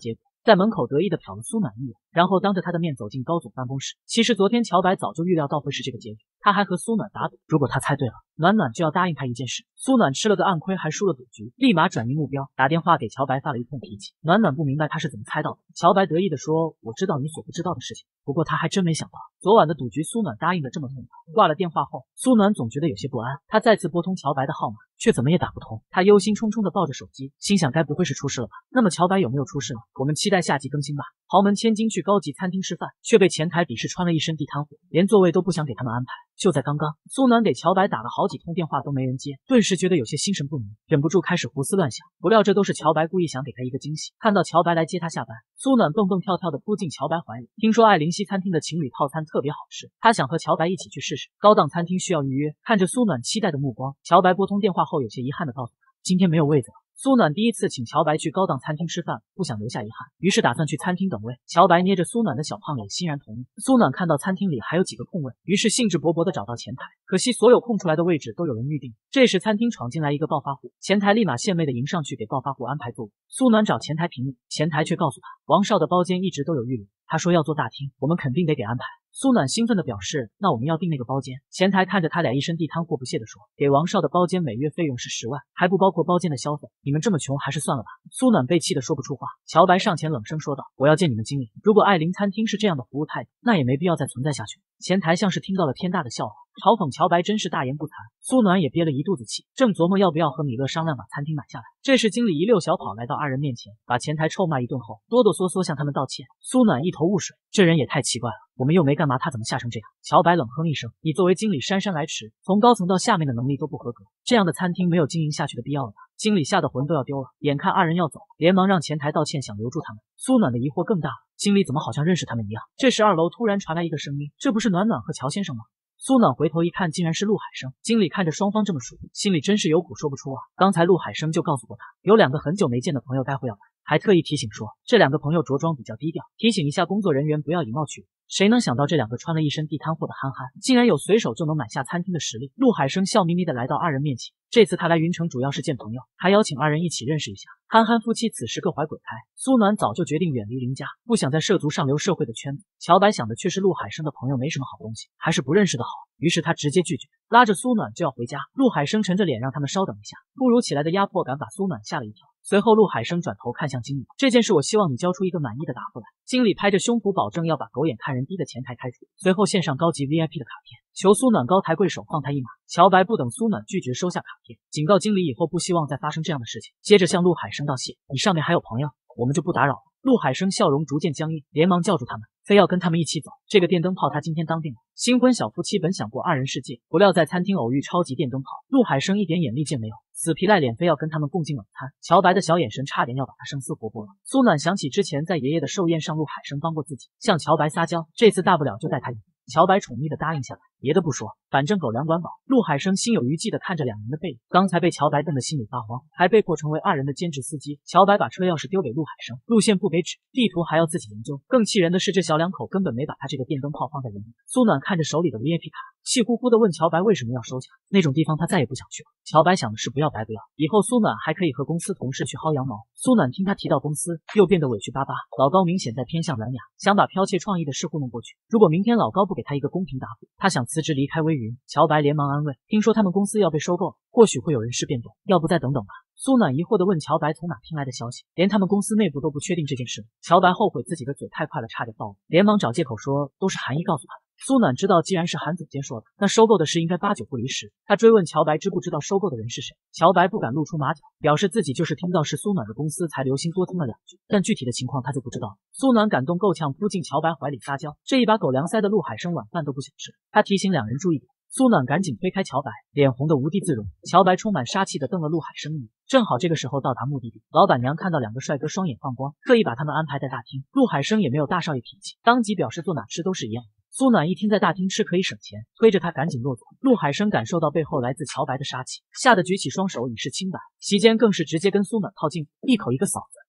在门口得意地瞟了苏暖一眼，然后当着他的面走进高总办公室。其实昨天乔白早就预料到会是这个结局，他还和苏暖打赌，如果他猜对了，暖暖就要答应他一件事。苏暖吃了个暗亏，还输了赌局，立马转移目标，打电话给乔白发了一通脾气。暖暖不明白他是怎么猜到的，乔白得意地说：“我知道你所不知道的事情。”不过他还真没想到，昨晚的赌局苏暖答应的这么痛快。挂了电话后，苏暖总觉得有些不安，他再次拨通乔白的号码，却怎么也打不通。他忧心忡忡地抱着手机，心想该不会是出事了吧？那么乔白有没有出事呢？我们期待下集更新吧。豪门千金去高级餐厅吃饭，却被前台鄙视穿了一身地摊货，连座位都不想给他们安排。就在刚刚，苏暖给乔白打了好几通电话都没人接，顿时觉得有些心神不宁，忍不住开始胡思乱想。不料这都是乔白故意想给他一个惊喜。看到乔白来接他下班，苏暖蹦蹦跳跳地扑进乔白怀里。听说爱灵西餐厅的情侣套餐特别好吃，他想和乔白一起去试试。高档餐厅需要预约，看着苏暖期待的目光，乔白拨通电话后有些遗憾地告诉他，今天没有位子了。苏暖第一次请乔白去高档餐厅吃饭，不想留下遗憾，于是打算去餐厅等位。乔白捏着苏暖的小胖脸，欣然同意。苏暖看到餐厅里还有几个空位，于是兴致勃勃地找到前台，可惜所有空出来的位置都有人预定。这时餐厅闯进来一个暴发户，前台立马献媚地迎上去给暴发户安排座位。苏暖找前台评理，前台却告诉他，王少的包间一直都有预留，他说要坐大厅，我们肯定得给安排。苏暖兴奋地表示，那我们要订那个包间。前台看着他俩一身地摊货不屑地说，给王少的包间每月费用是十万，还不包括包间的消费，你们这么穷还是算了吧。苏暖被气得说不出话。乔白上前冷声说道，我要见你们经理，如果爱玲餐厅是这样的服务态度，那也没必要再存在下去。前台像是听到了天大的笑话，嘲讽乔白真是大言不惭。苏暖也憋了一肚子气，正琢磨要不要和米勒商量把餐厅买下来。这时经理一溜小跑来到二人面前，把前台臭骂一顿后，哆哆嗦嗦向他们道歉。苏暖一头雾水，这人也太奇怪了，我们又没干嘛，他怎么吓成这样？乔白冷哼一声，你作为经理姗姗来迟，从高层到下面的能力都不合格，这样的餐厅没有经营下去的必要了吧？经理吓得魂都要丢了，眼看二人要走，连忙让前台道歉，想留住他们。苏暖的疑惑更大了，经理怎么好像认识他们一样？这时二楼突然传来一个声音，这不是暖暖和乔先生吗？苏暖回头一看，竟然是陆海生。经理看着双方这么熟，心里真是有苦说不出啊。刚才陆海生就告诉过他，有两个很久没见的朋友待会要来，还特意提醒说，这两个朋友着装比较低调，提醒一下工作人员不要以貌取人。谁能想到这两个穿了一身地摊货的憨憨，竟然有随手就能买下餐厅的实力。陆海生笑眯眯地来到二人面前，这次他来云城主要是见朋友，还邀请二人一起认识一下。憨憨夫妻此时各怀鬼胎，苏暖早就决定远离林家，不想在涉足上流社会的圈子。乔白想的却是陆海生的朋友没什么好东西，还是不认识的好，于是他直接拒绝，拉着苏暖就要回家。陆海生沉着脸让他们稍等一下，突如其来的压迫感把苏暖吓了一跳。随后陆海生转头看向经理，这件事我希望你交出一个满意的答复来。经理拍着胸脯保证要把狗眼看人低的前台开除，随后献上高级 V I P 的卡片，求苏暖高抬贵手放他一马。乔白不等苏暖拒绝收下卡片，警告经理以后不希望再发生这样的事情，接着向陆海生道谢，你上面还有朋友，我们就不打扰了。陆海生笑容逐渐僵硬，连忙叫住他们，非要跟他们一起走。这个电灯泡他今天当定了。新婚小夫妻本想过二人世界，不料在餐厅偶遇超级电灯泡，陆海生一点眼力见没有，死皮赖脸非要跟他们共进晚餐。乔白的小眼神差点要把他生撕活剥了。苏暖想起之前在爷爷的寿宴上陆海生帮过自己，向乔白撒娇，这次大不了就带他一起。乔白宠溺的答应下来，别的不说，反正狗粮管饱。陆海生心有余悸的看着两人的背影，刚才被乔白瞪得心里发慌，还被迫成为二人的兼职司机。乔白把车钥匙丢给陆海生，路线不给指，地图还要自己研究。更气人的是，这小两口根本没把他这个电灯泡放在眼里。苏暖看着手里的 V I P 卡，气呼呼的问乔白为什么要收下，那种地方他再也不想去了。乔白想的是不要白不要，以后苏暖还可以和公司同事去薅羊毛。苏暖听他提到公司，又变得委屈巴巴。老高明显在偏向蓝雅，想把剽窃创意的事糊弄过去。如果明天老高不给他一个公平答复，他想辞职离开微云。乔白连忙安慰，听说他们公司要被收购了，或许会有人事变动，要不再等等吧。苏暖疑惑地问乔白从哪听来的消息，连他们公司内部都不确定这件事。乔白后悔自己的嘴太快了，差点暴露，连忙找借口说都是韩一告诉他的。苏暖知道既然是韩总监说的，那收购的事应该八九不离十。他追问乔白知不知道收购的人是谁，乔白不敢露出马脚，表示自己就是听到是苏暖的公司才留心多听了两句，但具体的情况他就不知道了。苏暖感动够呛，扑进乔白怀里撒娇，这一把狗粮塞的陆海生晚饭都不想吃。他提醒两人注意点，苏暖赶紧推开乔白，脸红得无地自容。乔白充满杀气地瞪了陆海生一眼。正好这个时候到达目的地，老板娘看到两个帅哥双眼放光，特意把他们安排在大厅。陆海生也没有大少爷脾气，当即表示坐哪吃都是一样。苏暖一听在大厅吃可以省钱，推着他赶紧落座。陆海生感受到背后来自乔白的杀气，吓得举起双手以示清白，席间更是直接跟苏暖靠近，一口一个嫂子。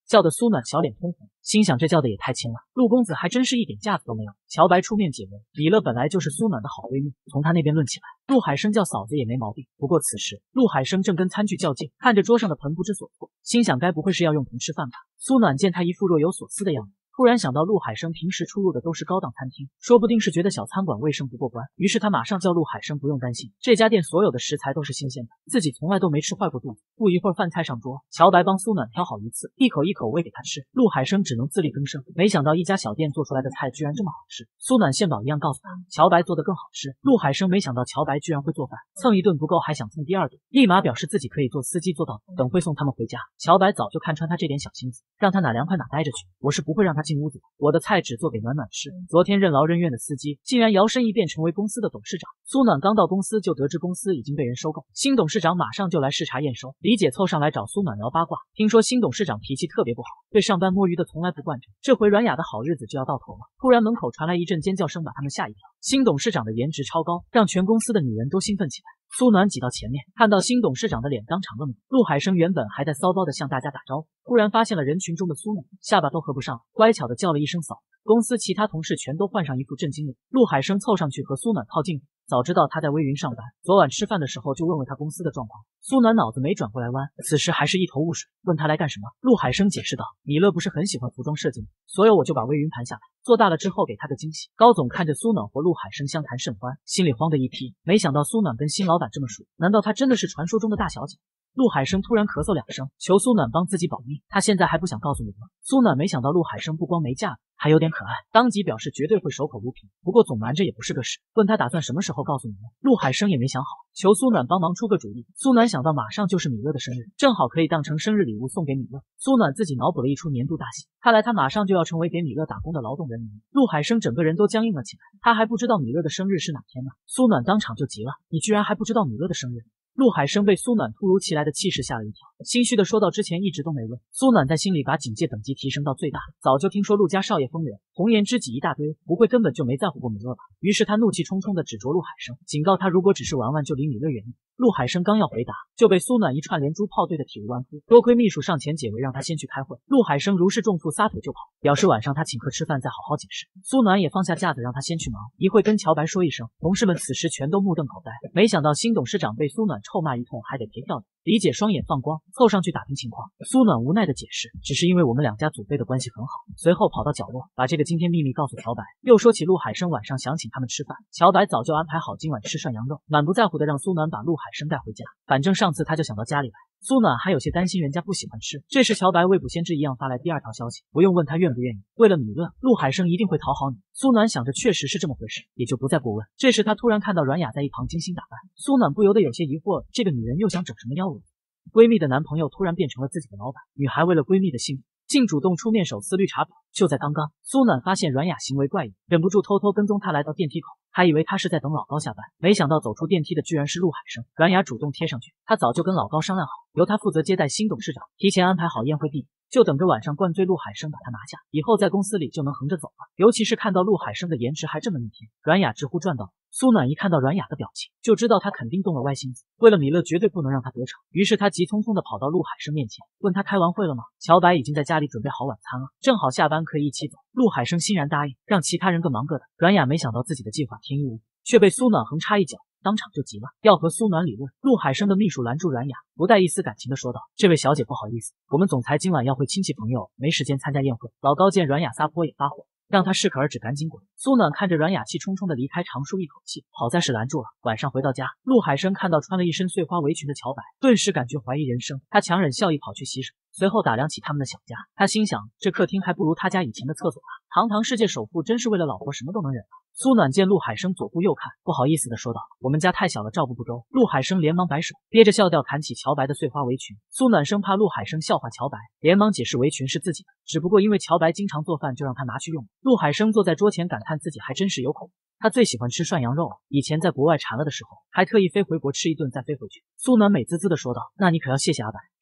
叫得苏暖小脸通红，心想这叫的也太轻了，陆公子还真是一点架子都没有。乔白出面解围，米勒本来就是苏暖的好闺蜜，从她那边论起来，陆海生叫嫂子也没毛病。不过此时陆海生正跟餐具较劲，看着桌上的盆不知所措，心想该不会是要用盆吃饭吧。苏暖见他一副若有所思的样子，突然想到陆海生平时出入的都是高档餐厅，说不定是觉得小餐馆卫生不过关，于是他马上叫陆海生不用担心，这家店所有的食材都是新鲜的，自己从来都没吃坏过肚子。不一会儿饭菜上桌，乔白帮苏暖挑好鱼刺，一口一口喂给他吃，陆海生只能自力更生。没想到一家小店做出来的菜居然这么好吃，苏暖献宝一样告诉他，乔白做的更好吃。陆海生没想到乔白居然会做饭，蹭一顿不够还想蹭第二顿，立马表示自己可以做司机做到底，等会送他们回家。乔白早就看穿他这点小心思，让他哪凉快哪待着去，我是不会让他进屋子的，我的菜只做给暖暖吃。昨天任劳任怨的司机竟然摇身一变成为公司的董事长。苏暖刚到公司就得知公司已经被人收购，新董事长马上就来视察验收。李姐凑上来找苏暖聊八卦，听说新董事长脾气特别不好，对上班摸鱼的从来不惯着，这回阮雅的好日子就要到头了。突然门口传来一阵尖叫声，把他们吓一跳。新董事长的颜值超高，让全公司的女人都兴奋起来。苏暖挤到前面，看到新董事长的脸，当场愣住。陆海生原本还在骚包的向大家打招呼，突然发现了人群中的苏暖，下巴都合不上，乖巧的叫了一声嫂。公司其他同事全都换上一副震惊脸。陆海生凑上去和苏暖靠近，早知道他在微云上班，昨晚吃饭的时候就问问他公司的状况。苏暖脑子没转过来弯，此时还是一头雾水，问他来干什么。陆海生解释道，米勒不是很喜欢服装设计吗？所以我就把微云盘下来，做大了之后给他个惊喜。高总看着苏暖和陆海生相谈甚欢，心里慌的一批，没想到苏暖跟新老板这么熟，难道她真的是传说中的大小姐？陆海生突然咳嗽两声，求苏暖帮自己保密，他现在还不想告诉你吗？苏暖没想到陆海生不光没架子，还有点可爱，当即表示绝对会守口如瓶，不过总瞒着也不是个事，问他打算什么时候告诉你呢？陆海生也没想好，求苏暖帮忙出个主意。苏暖想到马上就是米勒的生日，正好可以当成生日礼物送给米勒。苏暖自己脑补了一出年度大戏，看来他马上就要成为给米勒打工的劳动人民。陆海生整个人都僵硬了起来，他还不知道米勒的生日是哪天呢。苏暖当场就急了，你居然还不知道米勒的生日？陆海生被苏暖突如其来的气势吓了一跳，心虚的说道，之前一直都没问。苏暖在心里把警戒等级提升到最大，早就听说陆家少爷风流，红颜知己一大堆，不会根本就没在乎过米勒吧？于是他怒气冲冲的指着陆海生，警告他如果只是玩玩就离米勒远一点。陆海生刚要回答，就被苏暖一串连珠炮对的体无完肤，多亏秘书上前解围，让他先去开会。陆海生如释重负，撒腿就跑，表示晚上他请客吃饭再好好解释。苏暖也放下架子，让他先去忙，一会跟乔白说一声。同事们此时全都目瞪口呆，没想到新董事长被苏暖臭骂一通，还得赔票的。李姐双眼放光，凑上去打听情况。苏暖无奈的解释，只是因为我们两家祖辈的关系很好。随后跑到角落，把这个惊天秘密告诉乔白，又说起陆海生晚上想请他们吃饭，乔白早就安排好今晚吃涮羊肉，满不在乎的让苏暖把陆海生带回家，反正上次他就想到家里来。苏暖还有些担心人家不喜欢吃，这时乔白未卜先知一样发来第二条消息，不用问他愿不愿意，为了米勒，陆海生一定会讨好你。苏暖想着确实是这么回事，也就不再过问。这时他突然看到阮雅在一旁精心打扮，苏暖不由得有些疑惑，这个女人又想整什么妖物？闺蜜的男朋友突然变成了自己的老板，女孩为了闺蜜的幸福，竟主动出面手撕绿茶婊。就在刚刚，苏暖发现阮雅行为怪异，忍不住偷偷跟踪她来到电梯口，还以为她是在等老高下班，没想到走出电梯的居然是陆海生。阮雅主动贴上去，她早就跟老高商量好，由他负责接待新董事长，提前安排好宴会地点，就等着晚上灌醉陆海生把他拿下，以后在公司里就能横着走了。尤其是看到陆海生的颜值还这么逆天，阮雅直呼赚到。苏暖一看到阮雅的表情，就知道他肯定动了歪心思，为了米勒绝对不能让他得逞。于是他急匆匆的跑到陆海生面前，问他开完会了吗？乔白已经在家里准备好晚餐了，正好下班可以一起走。陆海生欣然答应，让其他人各忙各的。阮雅没想到自己的计划天衣无缝，却被苏暖横插一脚，当场就急了，要和苏暖理论。陆海生的秘书拦住阮雅，不带一丝感情的说道，这位小姐不好意思，我们总裁今晚要会亲戚朋友，没时间参加宴会。老高见阮雅撒泼也发火，让他适可而止，赶紧滚。苏暖看着阮雅气冲冲的离开，长舒一口气，好在是拦住了。晚上回到家，陆海生看到穿了一身碎花围裙的乔白，顿时感觉怀疑人生。他强忍笑意跑去洗手，随后打量起他们的小家，他心想，这客厅还不如他家以前的厕所吧。堂堂世界首富真是为了老婆什么都能忍啊。苏暖见陆海生左顾右看，不好意思的说道，我们家太小了，照顾不周。陆海生连忙摆手，憋着笑调弹起乔白的碎花围裙。苏暖生怕陆海生笑话乔白，连忙解释围裙是自己的，只不过因为乔白经常做饭，就让他拿去用。陆海生坐在桌前感叹自己还真是有口福，他最喜欢吃涮羊肉了，以前在国外馋了的时候，还特意飞回国吃一顿再飞回去。苏暖美滋滋的说道，那你可要谢谢阿白，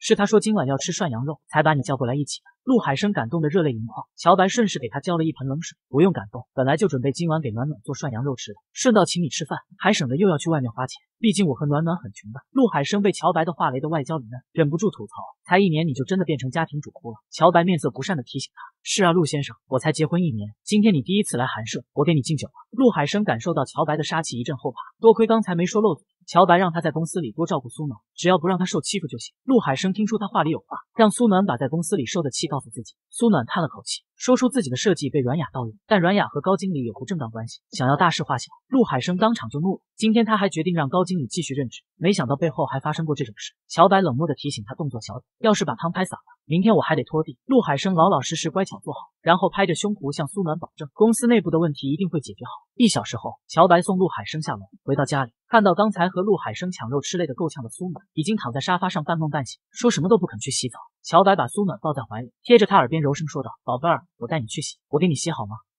是他说今晚要吃涮羊肉，才把你叫过来一起的。陆海生感动得热泪盈眶，乔白顺势给他浇了一盆冷水。不用感动，本来就准备今晚给暖暖做涮羊肉吃的，顺道请你吃饭，还省得又要去外面花钱。毕竟我和暖暖很穷的。陆海生被乔白的话雷得外焦里嫩，忍不住吐槽：才一年你就真的变成家庭主妇了？乔白面色不善地提醒他：是啊，陆先生，我才结婚一年，今天你第一次来寒舍，我给你敬酒了。陆海生感受到乔白的杀气，一阵后怕，多亏刚才没说漏嘴。乔白让他在公司里多照顾苏暖，只要不让他受欺负就行。陆海生听出他话里有话，让苏暖把在公司里受的气告诉自己。苏暖叹了口气，说出自己的设计被阮雅盗用，但阮雅和高经理有不正当关系，想要大事化小。陆海生当场就怒了，今天他还决定让高经理继续任职，没想到背后还发生过这种事。乔白冷漠地提醒他动作小点，要是把汤拍洒了，明天我还得拖地。陆海生老老实实乖巧做好，然后拍着胸脯向苏暖保证，公司内部的问题一定会解决好。一小时后，乔白送陆海生下楼，回到家里，看到刚才和陆海生抢肉吃累得够呛的苏暖，已经躺在沙发上半梦半醒，说什么都不肯去洗澡。乔白把苏暖抱在怀里，贴着他耳边柔声说道：宝贝儿，我带你去洗，我给你洗好吗？